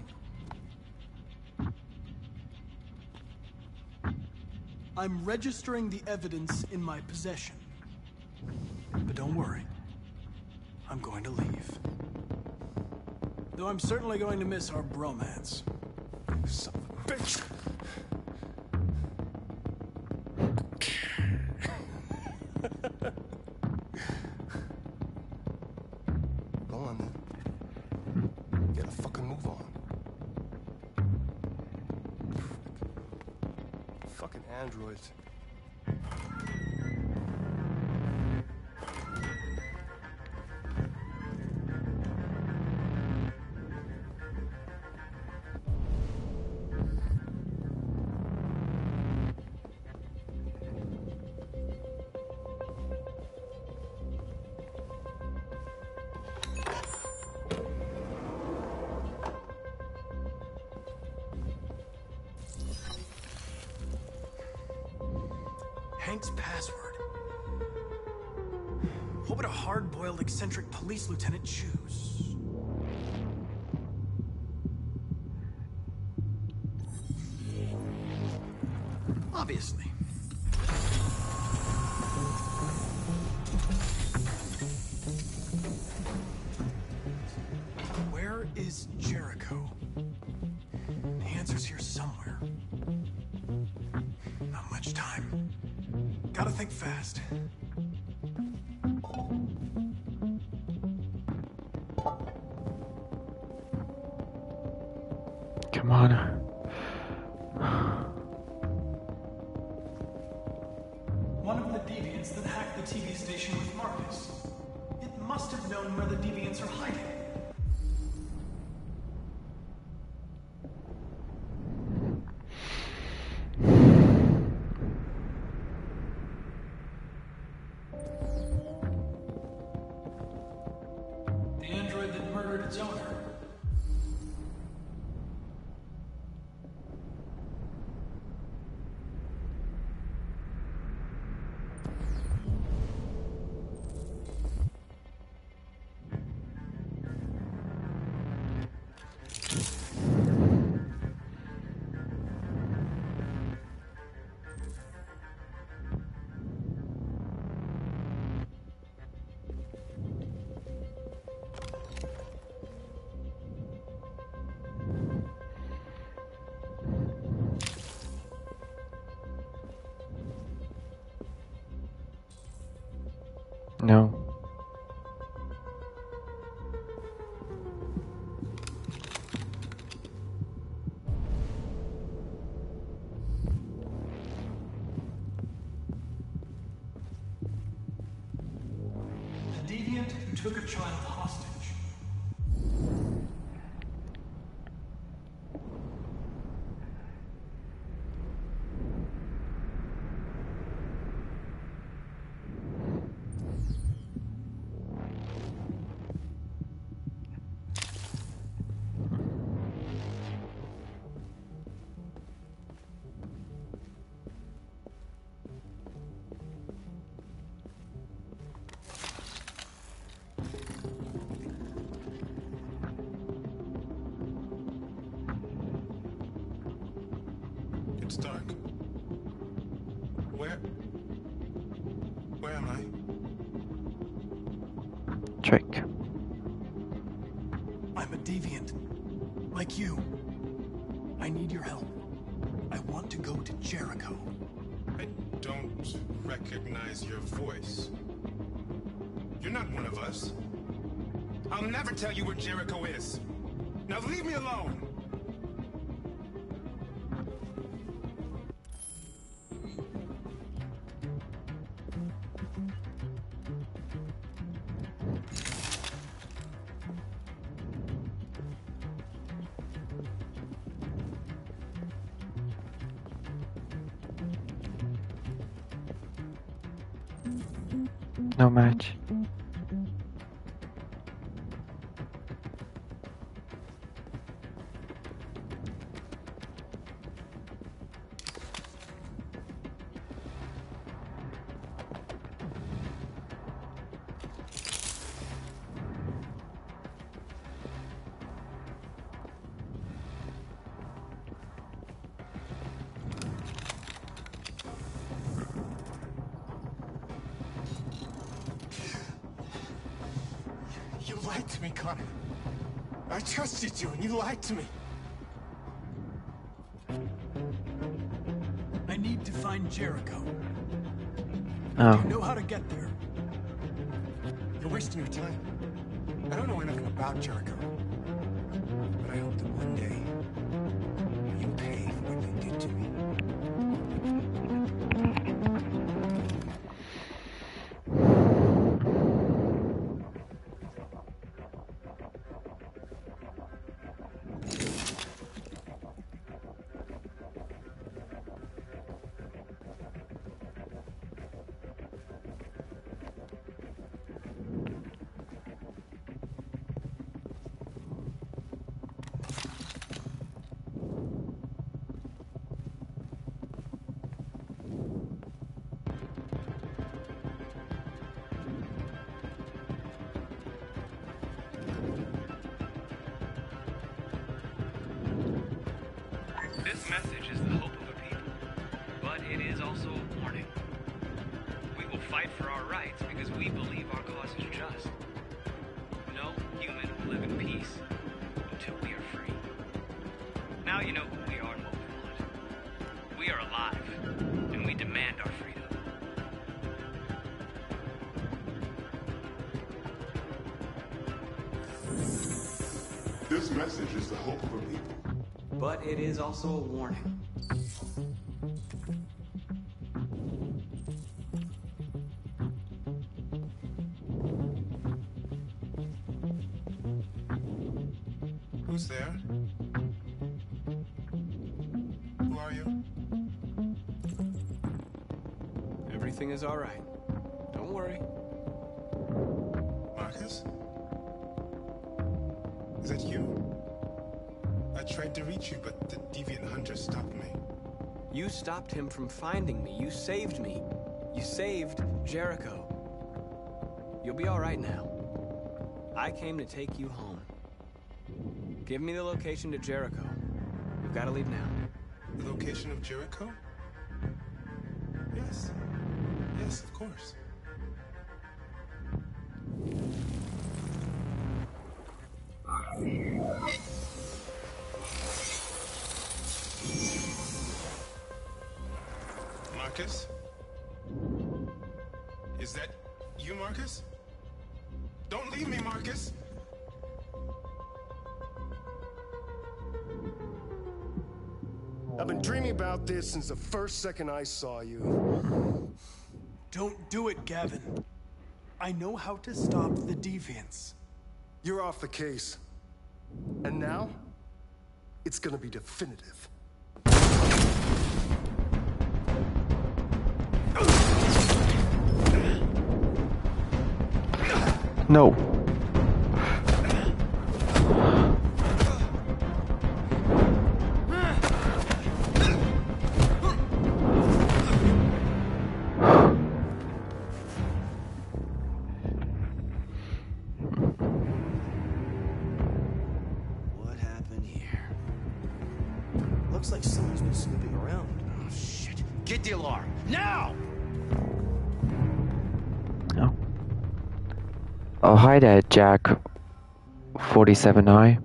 I'm registering the evidence in my possession. But don't worry. I'm going to leave. Though I'm certainly going to miss our bromance. Son of a bitch! Go on then. Get a fucking move on. Fucking androids. Hank's password. What would a hard-boiled, eccentric police lieutenant choose? Obviously. Where is Jericho? The answer's here somewhere. Not much time. Gotta think fast. Come on. One of the deviants that hacked the T V station with Marcus. It must have known where the deviants are hiding. The android that murdered its owner. No. The deviant who took a child hostage. It's dark. Where... Where am I? Trick. I'm a deviant. Like you. I need your help. I want to go to Jericho. I don't recognize your voice. You're not one of us. I'll never tell you where Jericho is. Now leave me alone! No match. You lied to me, Connor. I trusted you, and you lied to me. I need to find Jericho. Oh. Do you know how to get there? You're wasting your time. I don't know anything about Jericho. But I hope that one day you pay for what they did to me. This message is the hope of a people, but it is also a warning. We will fight for our rights because we believe our cause is just. No human will live in peace until we are free. Now you know who we are and what we want. We are alive, and we demand our freedom. This message is the hope of a people. But it is also a warning. Who's there? Who are you? Everything is all right. Don't worry. Marcus? Is that you? I tried to reach you, but the deviant hunter stopped me. You stopped him from finding me. You saved me. You saved Jericho. You'll be all right now. I came to take you home. Give me the location to Jericho. We've got to leave now. The location of Jericho? Yes. Yes, of course. Marcus? Is that you, Marcus? Don't leave me, Marcus! I've been dreaming about this since the first second I saw you. Don't do it, Gavin. I know how to stop the deviants. You're off the case. And now, it's gonna be definitive. No. What happened here? Looks like someone's been snooping around. Oh, shit. Get the alarm. Now! Oh, hi there, Jack forty-seven I.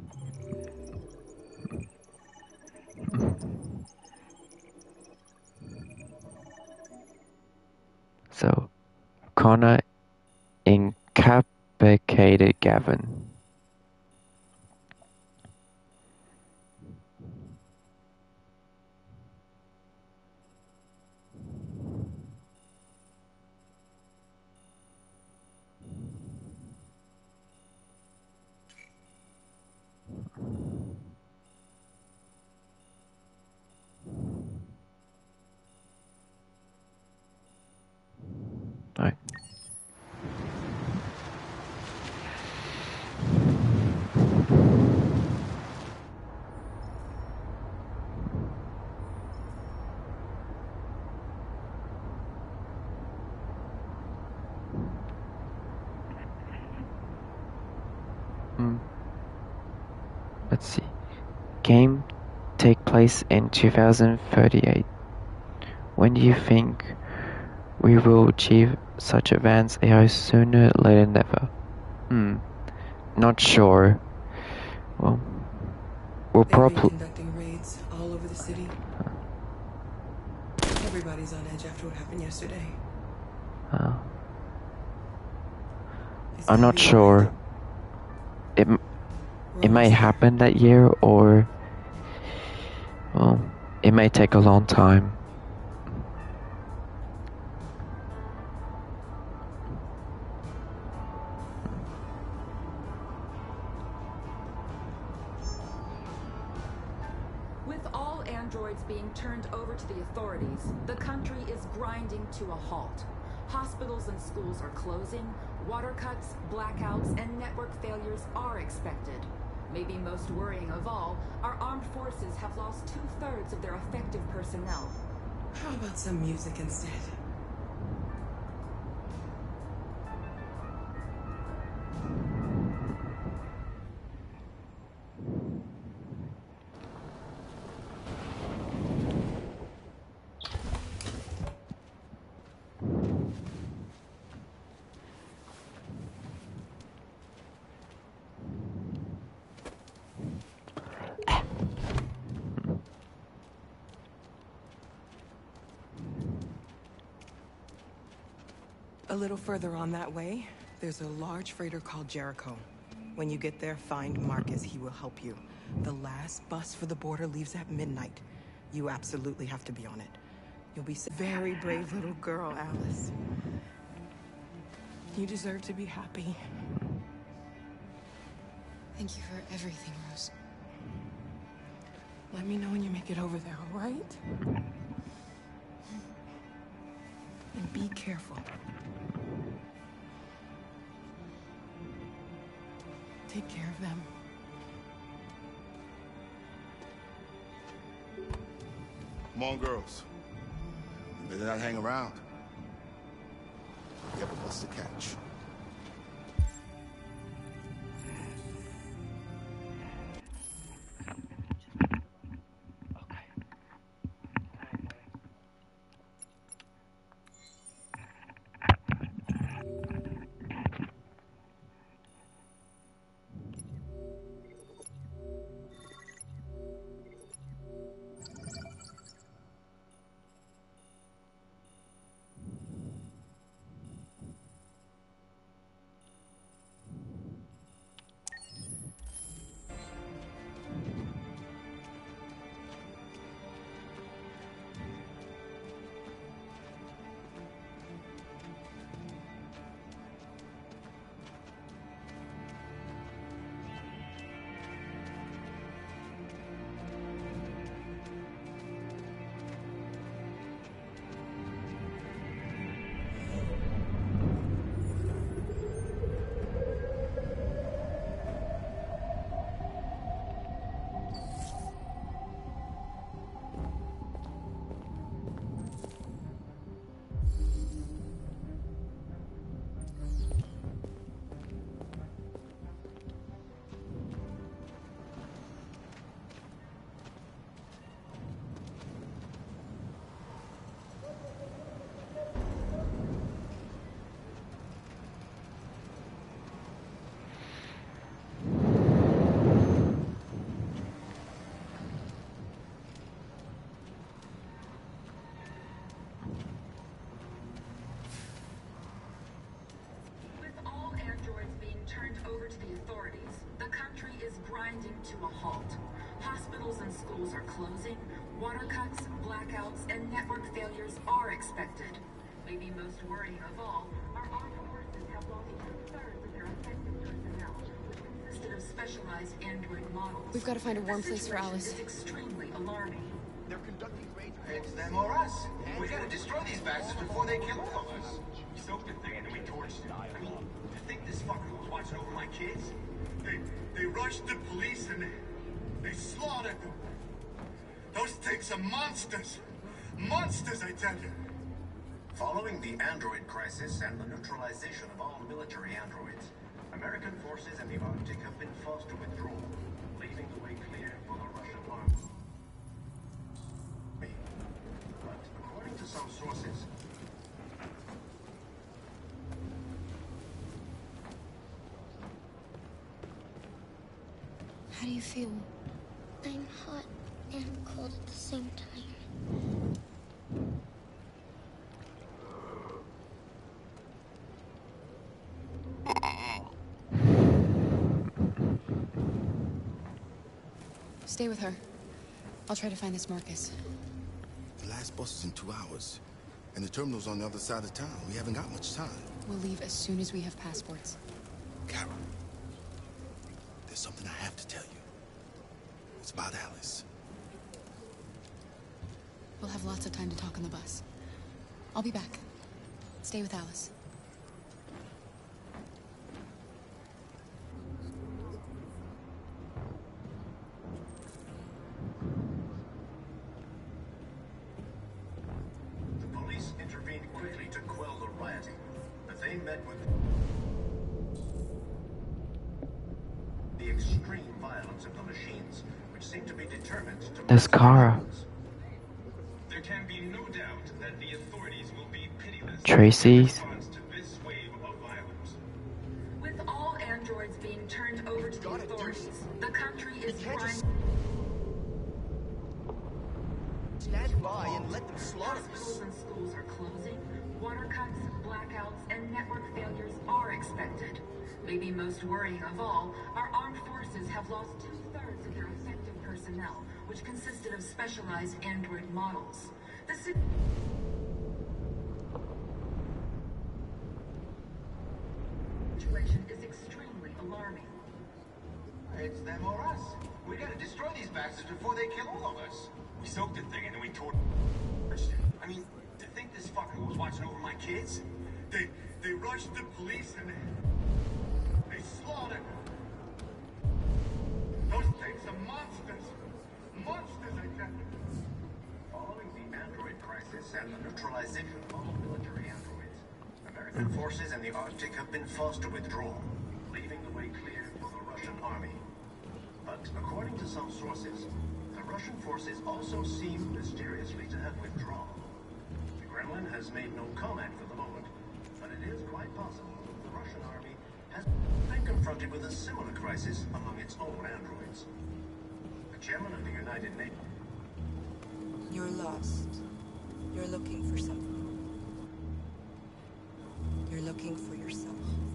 So, Connor incapacitated Gavin. Right. Hmm. Let's see. Game take place in two thousand thirty-eight. When do you think we will achieve such advanced A I? Sooner, later, never. Hmm. Not sure. Well, we'll probably Conducting raids all over the city. Everybody's on edge after what happened yesterday. Uh, I'm not sure. It m- it may happen that year, or well, it may take a long time. With all androids being turned over to the authorities, the country is grinding to a halt. Hospitals and schools are closing, water cuts, blackouts, and network failures are expected. Maybe most worrying of all, our armed forces have lost two-thirds of their effective personnel. How about some music instead? A little further on that way, there's a large freighter called Jericho. When you get there, find Marcus. He will help you. The last bus for the border leaves at midnight. You absolutely have to be on it. You'll be a very brave little girl, Alice. You deserve to be happy. Thank you for everything, Rose. Let me know when you make it over there, all right? And be careful. Take care of them. Come on, girls. You better not hang around. We have a bus to catch. To a halt. Hospitals and schools are closing, water cuts, blackouts, and network failures are expected. Maybe most worrying of all, our armed forces have lost two-thirds of their effective personnel, which consisted of specialized android models. We've got to find a warm place for Alice. It's extremely alarming. They're conducting raids. It's them or us. We gotta destroy these bastards before they kill all of us. We soaked the thing and then we torched it. I mean, to think this fucker was watching over my kids? They, they rushed the police and they, they slaughtered them. Those things are monsters. Monsters, I tell you. Following the android crisis and the neutralization of all military androids, American forces in the Arctic have been forced to withdraw, leaving the way clear for the Russian army. But according to some sources, how do you feel? I'm hot and cold at the same time. Stay with her. I'll try to find this Marcus. The last bus is in two hours. And the terminal's on the other side of town. We haven't got much time. We'll leave as soon as we have passports. Carol, there's something I have to tell you. It's about Alice. We'll have lots of time to talk on the bus. I'll be back. Stay with Alice. the police intervened quickly to quell the rioting, but they met with the extreme violence of the machines, which seem to be determined to... That's Kara. There can be no doubt that the authorities will be pitiless Tracy's. in response to this wave of violence. With all androids being turned over to the authorities, the country is grinding. Stand by and let them slaughter us. Hospitals and schools are closing, water cuts, blackouts, and network failures are expected. Maybe most worrying of all, our armed forces have lost two-thirds of their effective personnel, which consisted of specialized android models. The situation is extremely alarming. It's them or us. We gotta destroy these bastards before they kill all of us. We soaked the thing and then we tore. I mean, to think this fucker was watching over my kids? They they rushed the police and they, they slaughtered. Those things are monsters. Monsters, exactly. Following the android crisis and the neutralization of all military androids, American forces in the Arctic have been forced to withdraw, leaving the way clear for the Russian army. But according to some sources, the Russian forces also seem mysteriously to have withdrawn. The Kremlin has made no comment for the moment, but it is quite possible that the Russian army has been confronted with a similar crisis among its own androids. The chairman of the United Nations. You're lost. You're looking for something. You're looking for yourself.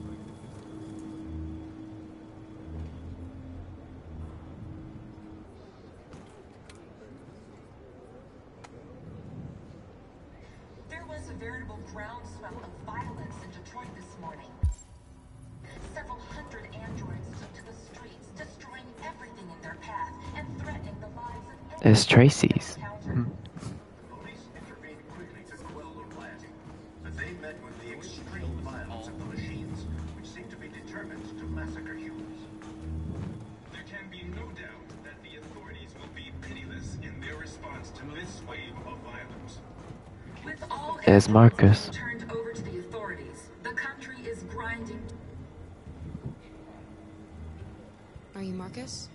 There was a veritable groundswell of violence in Detroit this morning. Several hundred androids took to the streets, destroying everything in their path and threatening the lives of It's Tracy's. Hmm. Police intervened quickly to quell the rioting, but they met with the extreme violence of the machines, which seem to be determined to massacre humans. There can be no doubt that the authorities will be pitiless in their response to this wave of violence. With all There's Marcus. turned over to the authorities, the country is grinding. Are you Marcus?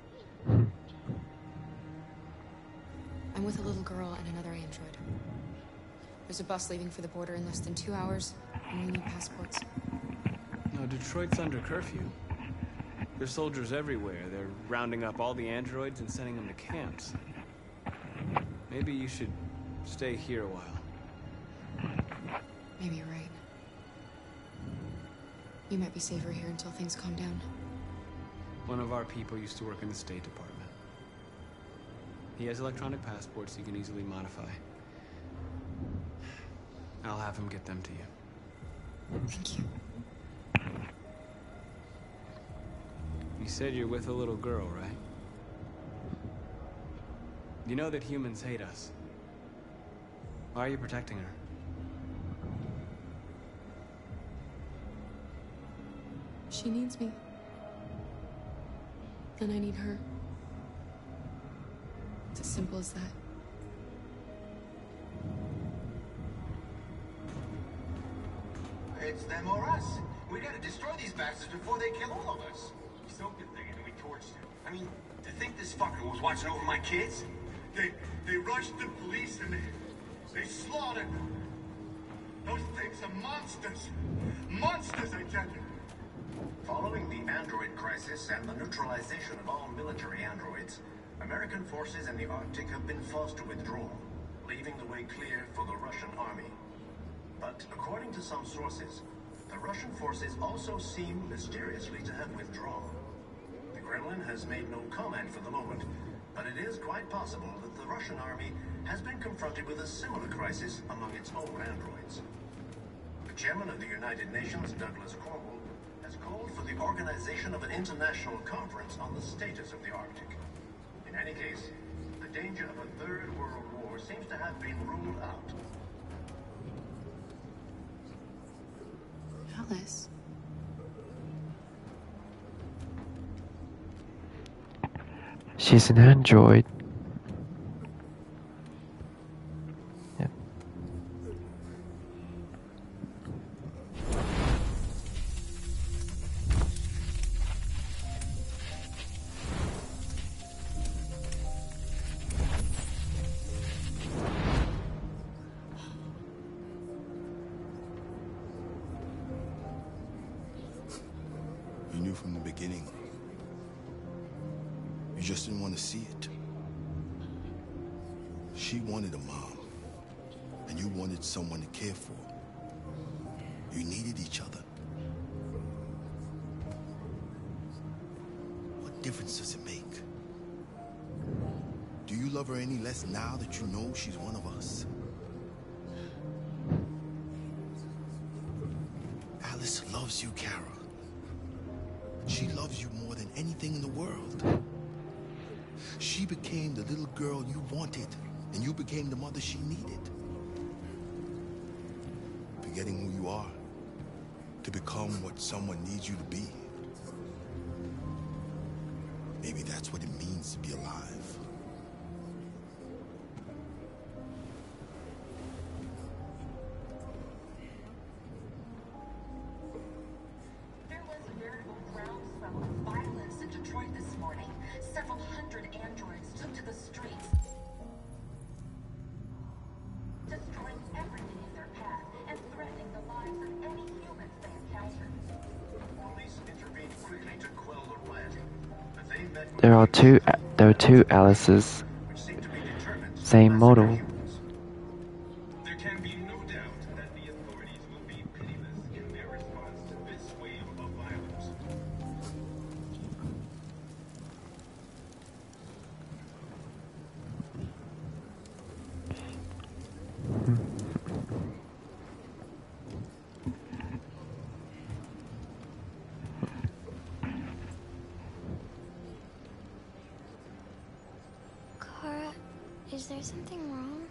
I'm with a little girl and another android. There's a bus leaving for the border in less than two hours, and we need passports. No, Detroit's under curfew. There's soldiers everywhere. They're rounding up all the androids and sending them to camps. Maybe you should stay here a while. Maybe you're right. You might be safer here until things calm down. One of our people used to work in the State Department. He has electronic passports he can easily modify. I'll have him get them to you. Thank you. You said you're with a little girl, right? You know that humans hate us. Why are you protecting her? She needs me. And I need her. It's as simple as that. It's them or us. We gotta destroy these bastards before they kill all of us. We soaked the thing and then we torched it. I mean, to think this fucker was watching over my kids? They they rushed the police and they, they slaughtered them. Those things are monsters. Monsters, I tell you. Following the android crisis and the neutralization of all military androids, American forces in the Arctic have been forced to withdraw, leaving the way clear for the Russian army. But according to some sources, the Russian forces also seem mysteriously to have withdrawn. The Kremlin has made no comment for the moment, but it is quite possible that the Russian army has been confronted with a similar crisis among its own androids. The chairman of the United Nations, Douglas Cornwall, has called for the organization of an international conference on the status of the Arctic. In any case, the danger of a third world war seems to have been ruled out. Alice. She's an android. Yep. You knew from the beginning. You just didn't want to see it. She wanted a mom, and you wanted someone to care for. You needed each other. What difference does it make? Do you love her any less now that you know she's one of us? Alice loves you, Kara. She loves you more than anything in the world. She became the little girl you wanted, and you became the mother she needed. Forgetting who you are to become what someone needs you to be. Maybe that's what it means to be alive. There was a veritable groundswell of violence in Detroit this morning. Several hundred androids took to the streets, destroying everything in their path and threatening the lives of any humans they encountered. Police intervened quickly to quell the rioting, but they met with There are two. There are two Alices. Same model. There can be no doubt that the authorities will be pitiless in their response to this wave of violence. Kara, is there something wrong?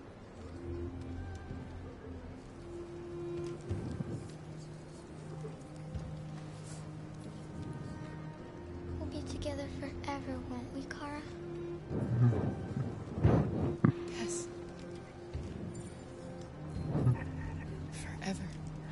We'll be together forever, won't we, Kara? Yes. Forever.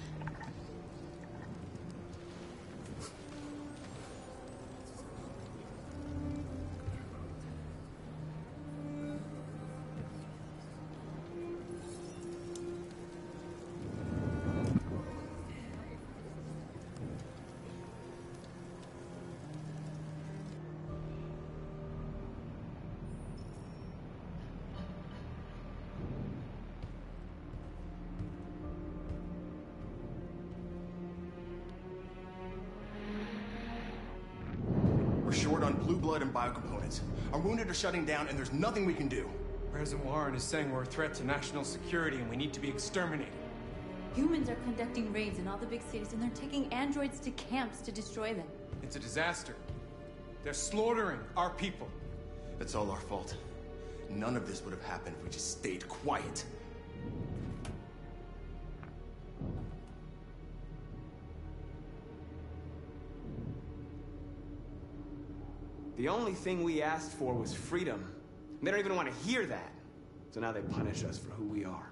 We're short on blue blood and biocomponents. Our wounded are shutting down, and there's nothing we can do. President Warren is saying we're a threat to national security and we need to be exterminated. Humans are conducting raids in all the big cities, and they're taking androids to camps to destroy them. It's a disaster. They're slaughtering our people. It's all our fault. None of this would have happened if we just stayed quiet. The only thing we asked for was freedom. They don't even want to hear that. So now they punish us for who we are.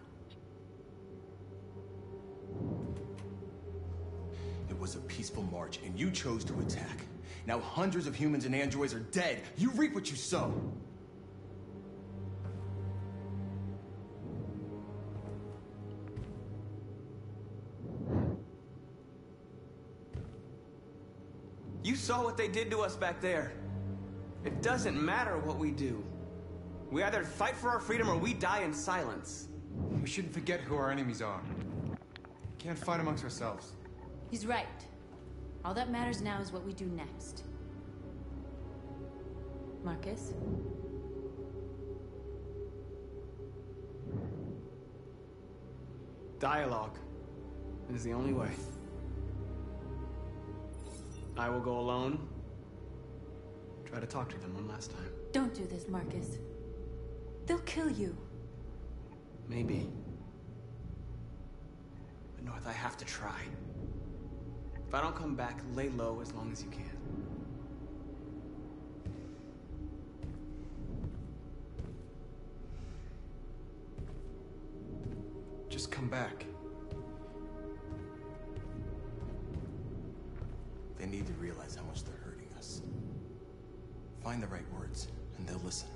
It was a peaceful march, and you chose to attack. Now hundreds of humans and androids are dead. You reap what you sow. You saw what they did to us back there. It doesn't matter what we do. We either fight for our freedom or we die in silence. We shouldn't forget who our enemies are. We can't fight amongst ourselves. He's right. All that matters now is what we do next. Marcus? Dialogue is the only way. I will go alone. Try to talk to them one last time. Don't do this, Marcus. They'll kill you. Maybe. But North, I have to try. If I don't come back, lay low as long as you can. Just come back. They need to realize how much they're hurting us. Find the right words, and they'll listen.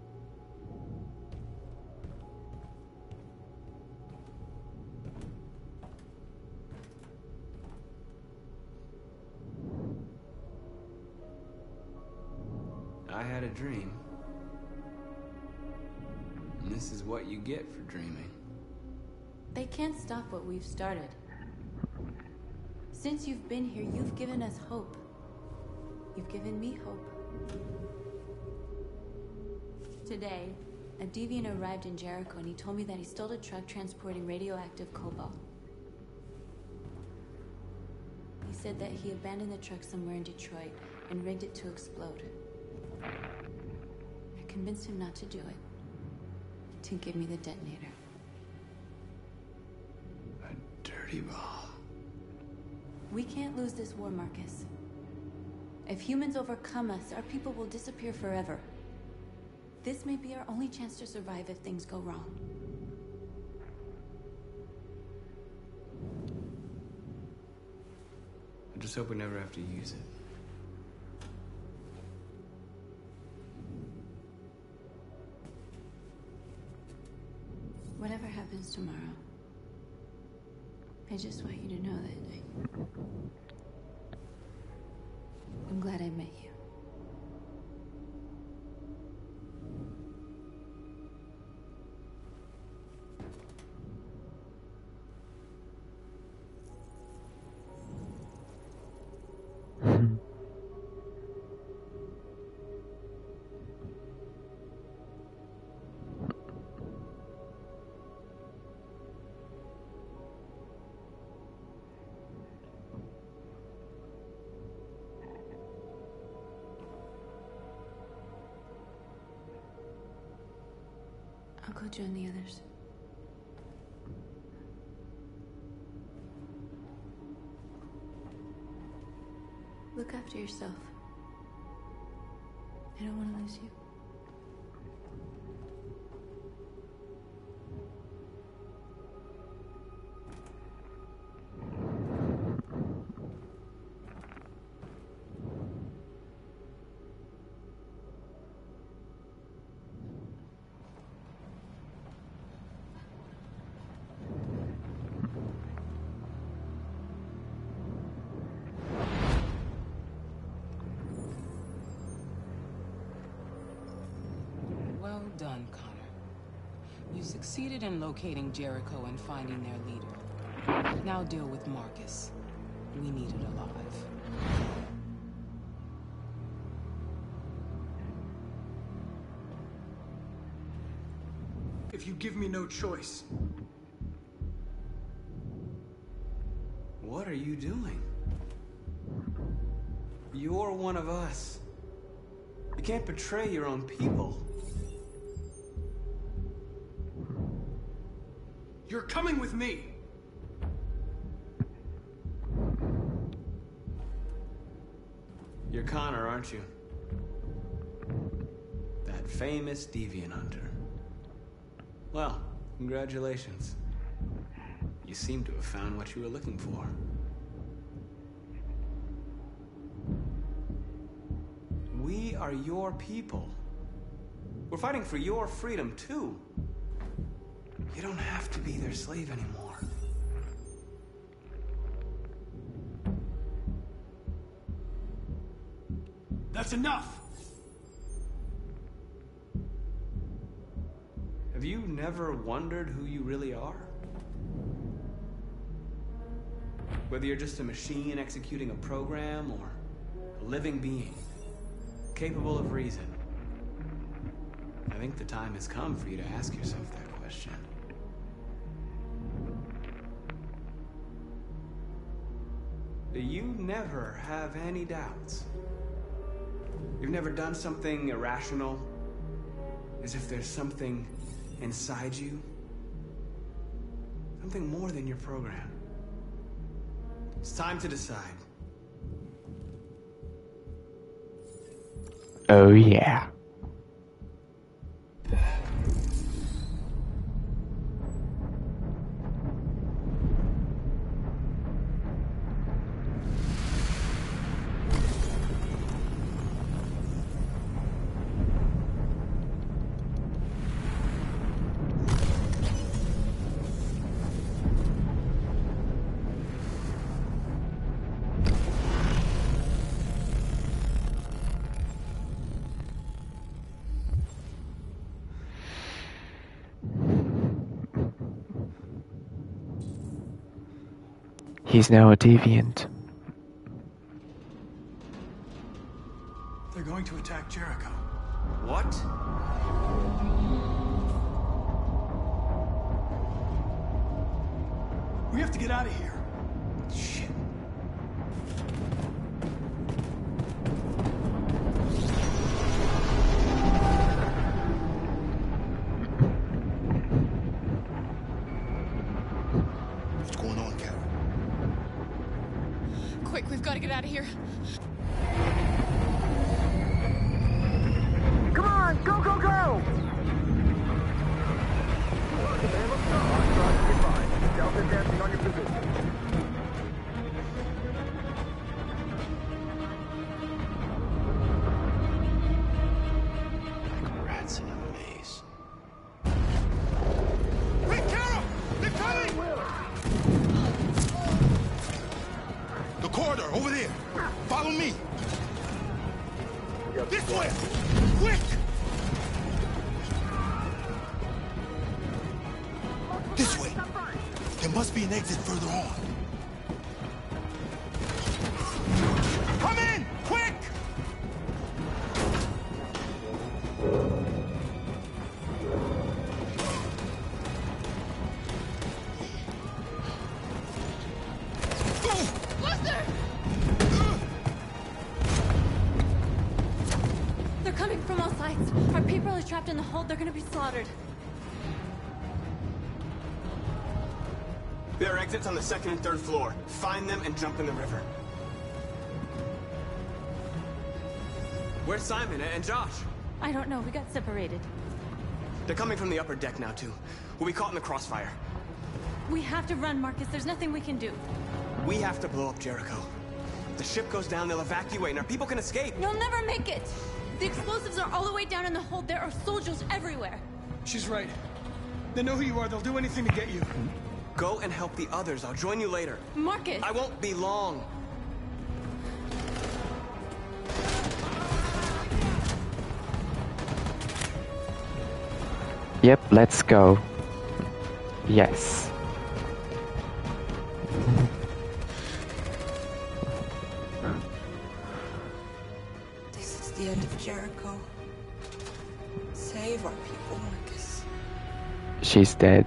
I had a dream. And this is what you get for dreaming. They can't stop what we've started. Since you've been here, you've given us hope. You've given me hope. Today, a deviant arrived in Jericho and he told me that he stole a truck transporting radioactive cobalt. He said that he abandoned the truck somewhere in Detroit and rigged it to explode. I convinced him not to do it. To give me the detonator. A dirty bomb. We can't lose this war, Marcus. If humans overcome us, our people will disappear forever. This may be our only chance to survive if things go wrong. I just hope we never have to use it. Whatever happens tomorrow, I just want you to know that I... I'm glad I met you. I'll go join the others. Look after yourself. I don't want to lose you. Well done, Connor. You succeeded in locating Jericho and finding their leader. Now deal with Marcus. We need it alive. If you give me no choice. What are you doing? You're one of us. You can't betray your own people. You're coming with me! You're Connor, aren't you? That famous deviant hunter. Well, congratulations. You seem to have found what you were looking for. We are your people. We're fighting for your freedom, too. You don't have to be their slave anymore. That's enough! Have you never wondered who you really are? Whether you're just a machine executing a program or a living being, capable of reason. I think the time has come for you to ask yourself that question. Do you never have any doubts? You've never done something irrational? As if there's something inside you? Something more than your program? It's time to decide. Oh yeah. He's now a deviant. They're going to attack Jericho. What? We have to get out of here. Shit. here. Come on, go, go, go! Delta dancing on your position. Rats in a maze. Quick, Carol! They're coming! The corridor, over there. Follow me. This way! Quick! This way. There must be an exit further on. Come in! Quick! Lester! They're coming from all sides. Our people are trapped in the hold. They're gonna be slaughtered. There are exits on the second and third floor. Find them and jump in the river. Where's Simon and Josh? I don't know. We got separated. They're coming from the upper deck now, too. We'll be caught in the crossfire. We have to run, Marcus. There's nothing we can do. We have to blow up Jericho. If the ship goes down, they'll evacuate, and our people can escape. You'll never make it! The explosives are all the way down in the hold. There are soldiers everywhere. She's right. They know who you are. They'll do anything to get you. Go and help the others. I'll join you later. Marcus! I won't be long. Yep, let's go. Yes. This is the end of Jericho. Save our people, Marcus. She's dead.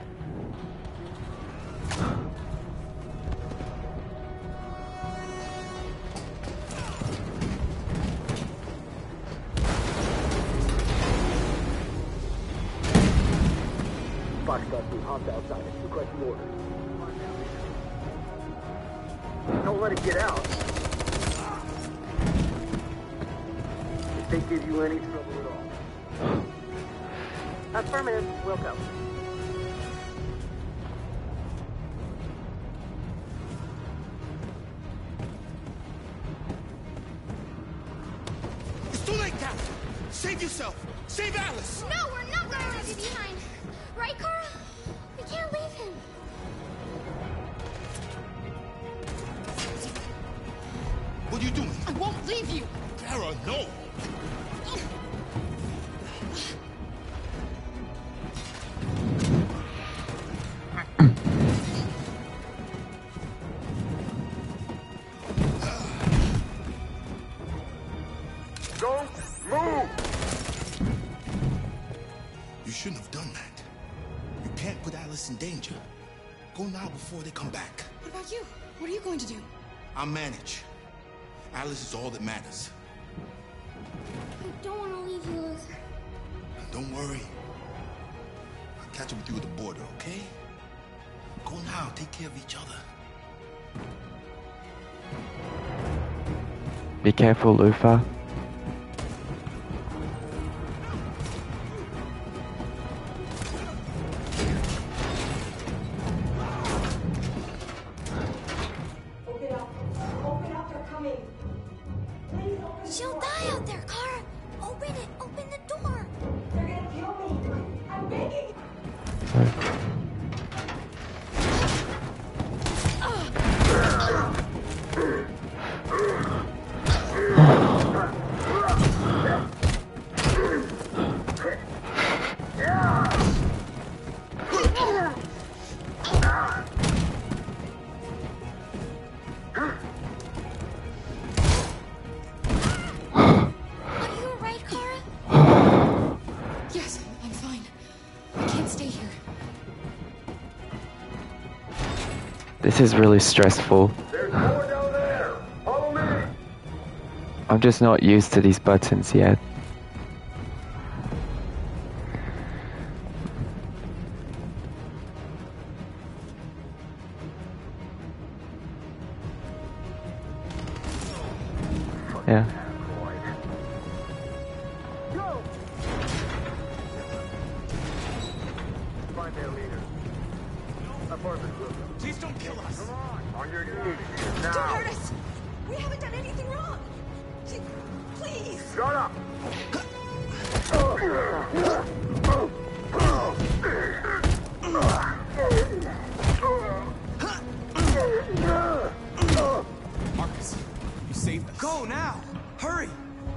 Foxtrot two, hopped outside. Requesting orders. Don't let it get out. If they give you any trouble at all. Affirmative. Welcome. It's too late, Captain. Save yourself. Save Alice. No, we're not going to leave behind. Right, Kara? We can't leave him. What are you doing? I won't leave you. Kara, no. Don't move! You shouldn't have done that. You can't put Alice in danger. Go now before they come back. What about you? What are you going to do? I'll manage. Alice is all that matters. I don't want to leave you, Luther. Don't worry. I'll catch up with you at the border, okay? Go now. Take care of each other. Be careful, Luther. She'll die out there, Kara. Open it. Open the door. They're gonna kill me. I'm begging. Yes, I'm fine. I can't stay here. This is really stressful. There's more down there. Follow me. I'm just not used to these buttons yet. Yeah. Find their leader. Please don't kill us. Come on, on your knees. Now. Don't hurt us. We haven't done anything wrong. Please. Shut up. Marcus, you saved us. Go now. Hurry.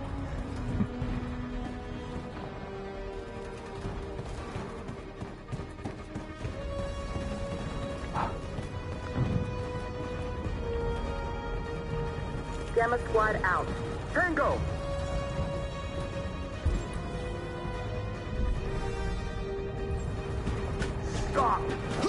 Gamma Squad out. Tango! Stop!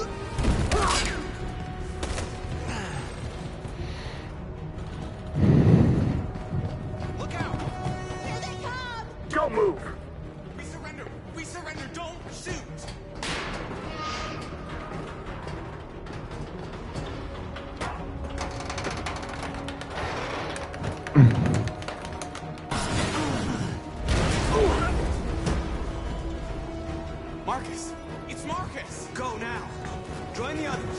Look out! Here they come! Don't move! We surrender! We surrender! Don't shoot! Marcus! It's Marcus! Go now! Join the others!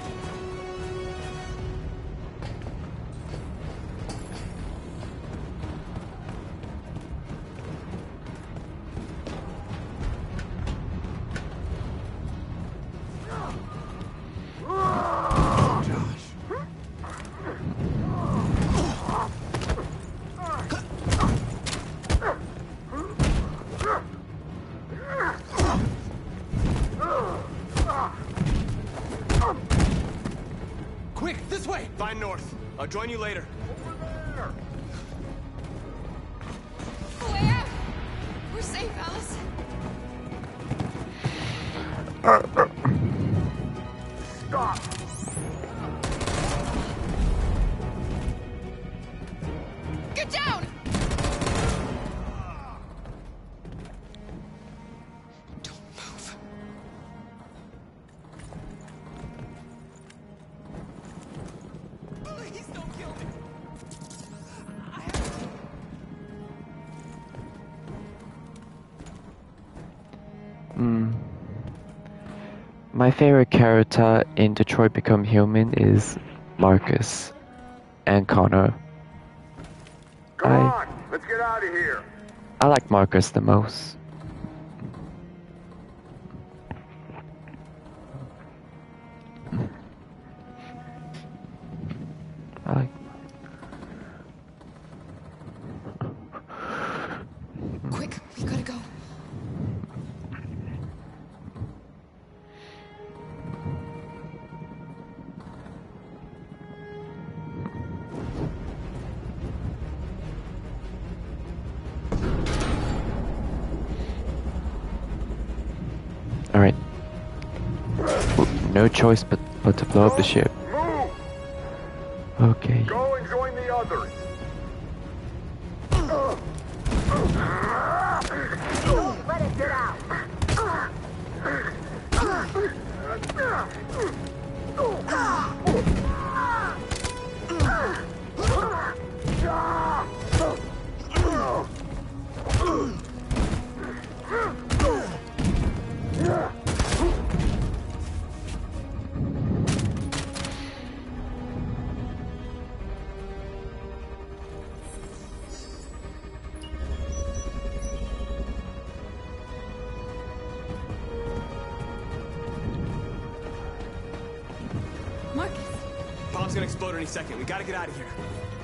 Quick, this way! Find North. I'll join you later. Where? We're safe, Alice. Stop! Get down! Please don't kill me! Hmm. My favorite character in Detroit Become Human is Marcus and Connor. Come I, on! Let's get out of here! I like Marcus the most. I like Quick, we gotta go. Alright. No choice but, but to blow up the ship. Move! Okay. Go and join the others! Don't let it get out! Marcus. Bomb's gonna explode any second. We gotta get out of here.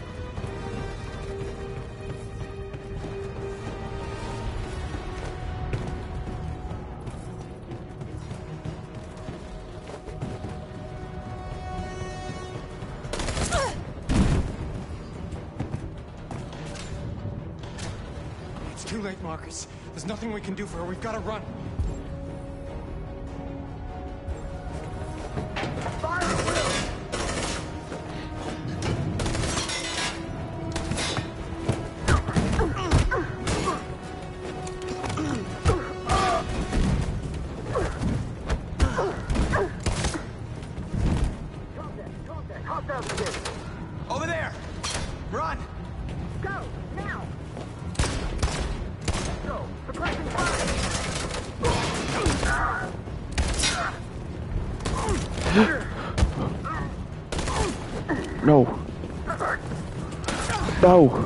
It's too late, Marcus. There's nothing we can do for her. We've got to run. Over there! Run! Go! No. No.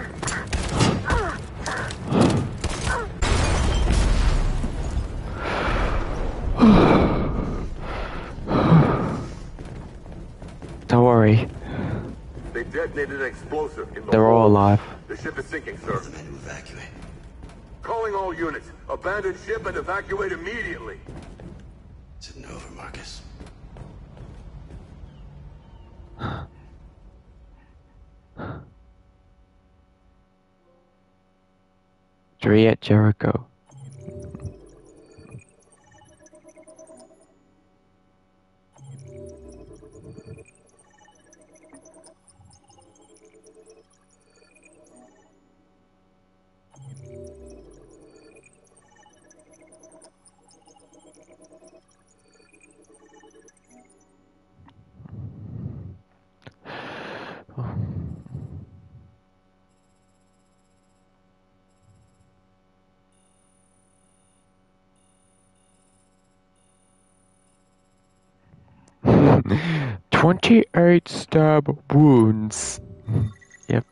Don't worry. They detonated an explosive in the They're all hold. alive. The ship is sinking, sir. The men to evacuate. Calling all units. Abandon ship and evacuate immediately. It's over, Marcus. Three at Jericho. Twenty-eight stab wounds. Yep.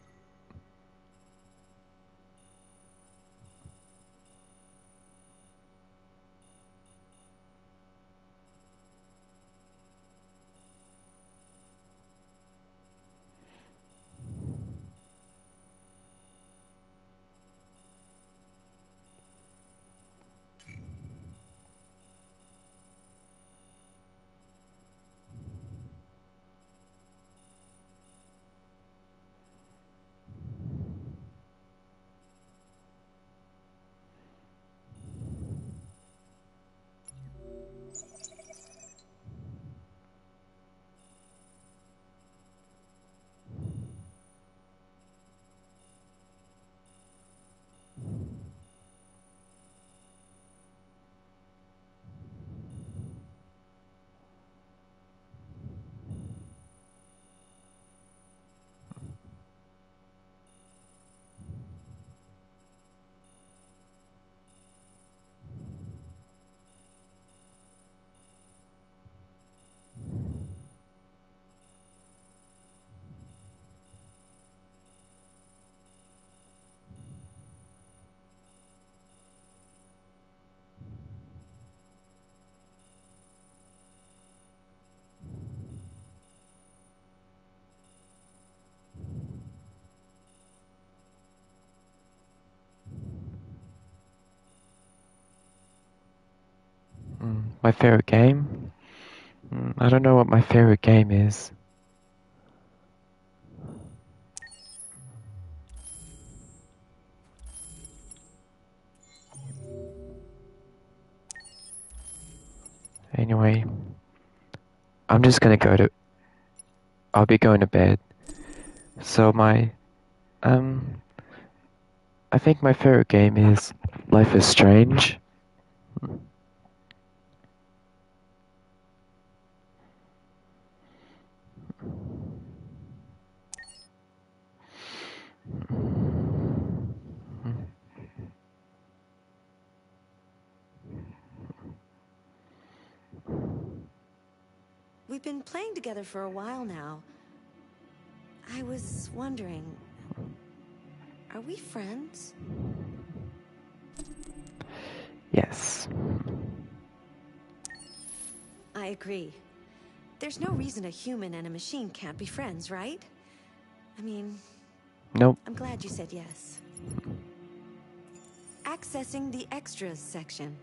Mm, my favorite game? Mm, I don't know what my favorite game is. Anyway, I'm just gonna go to... I'll be going to bed. So my... Um... I think my favorite game is Life is Strange. We've been playing together for a while now. I was wondering, are we friends? Yes. I agree. There's no reason a human and a machine can't be friends, right? I mean... Nope. I'm glad you said yes. Accessing the extras section.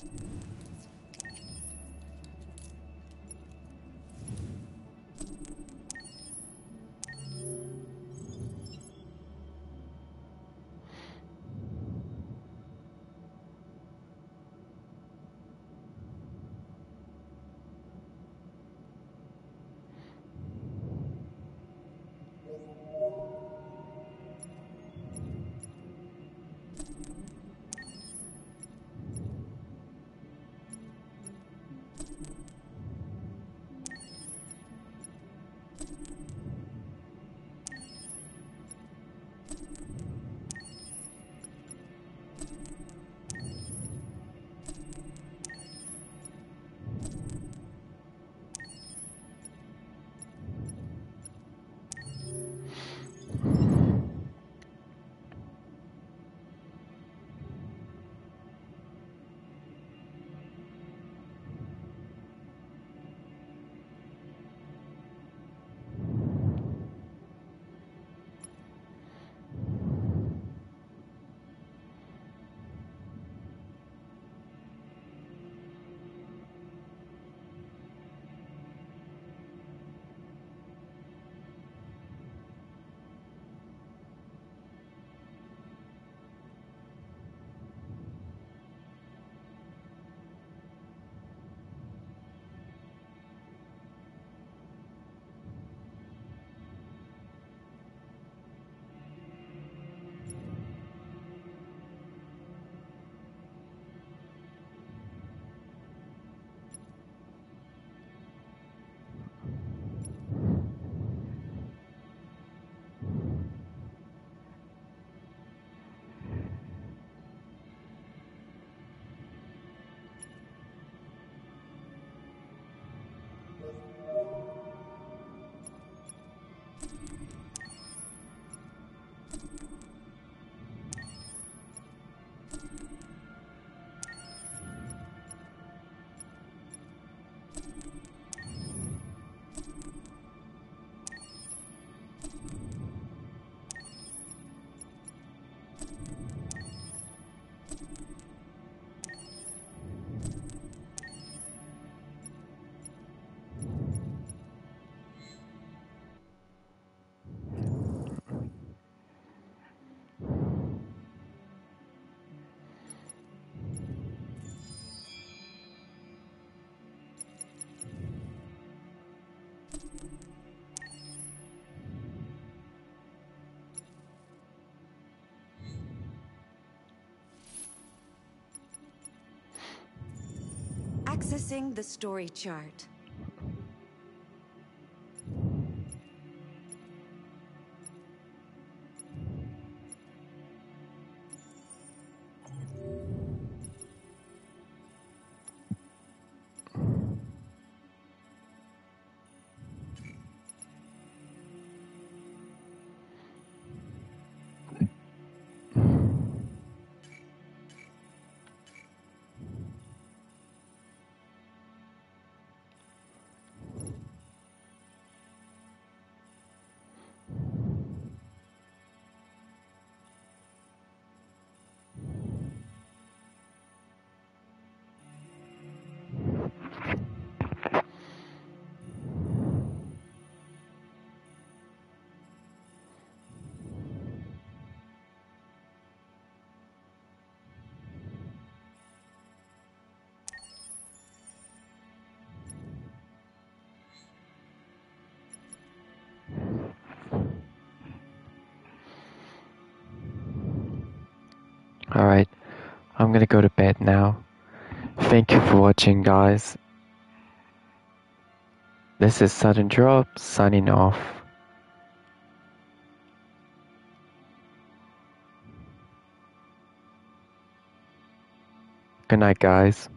Accessing the story chart. Alright, I'm gonna go to bed now. Thank you for watching, guys. This is Sudden Drop, signing off. Good night, guys.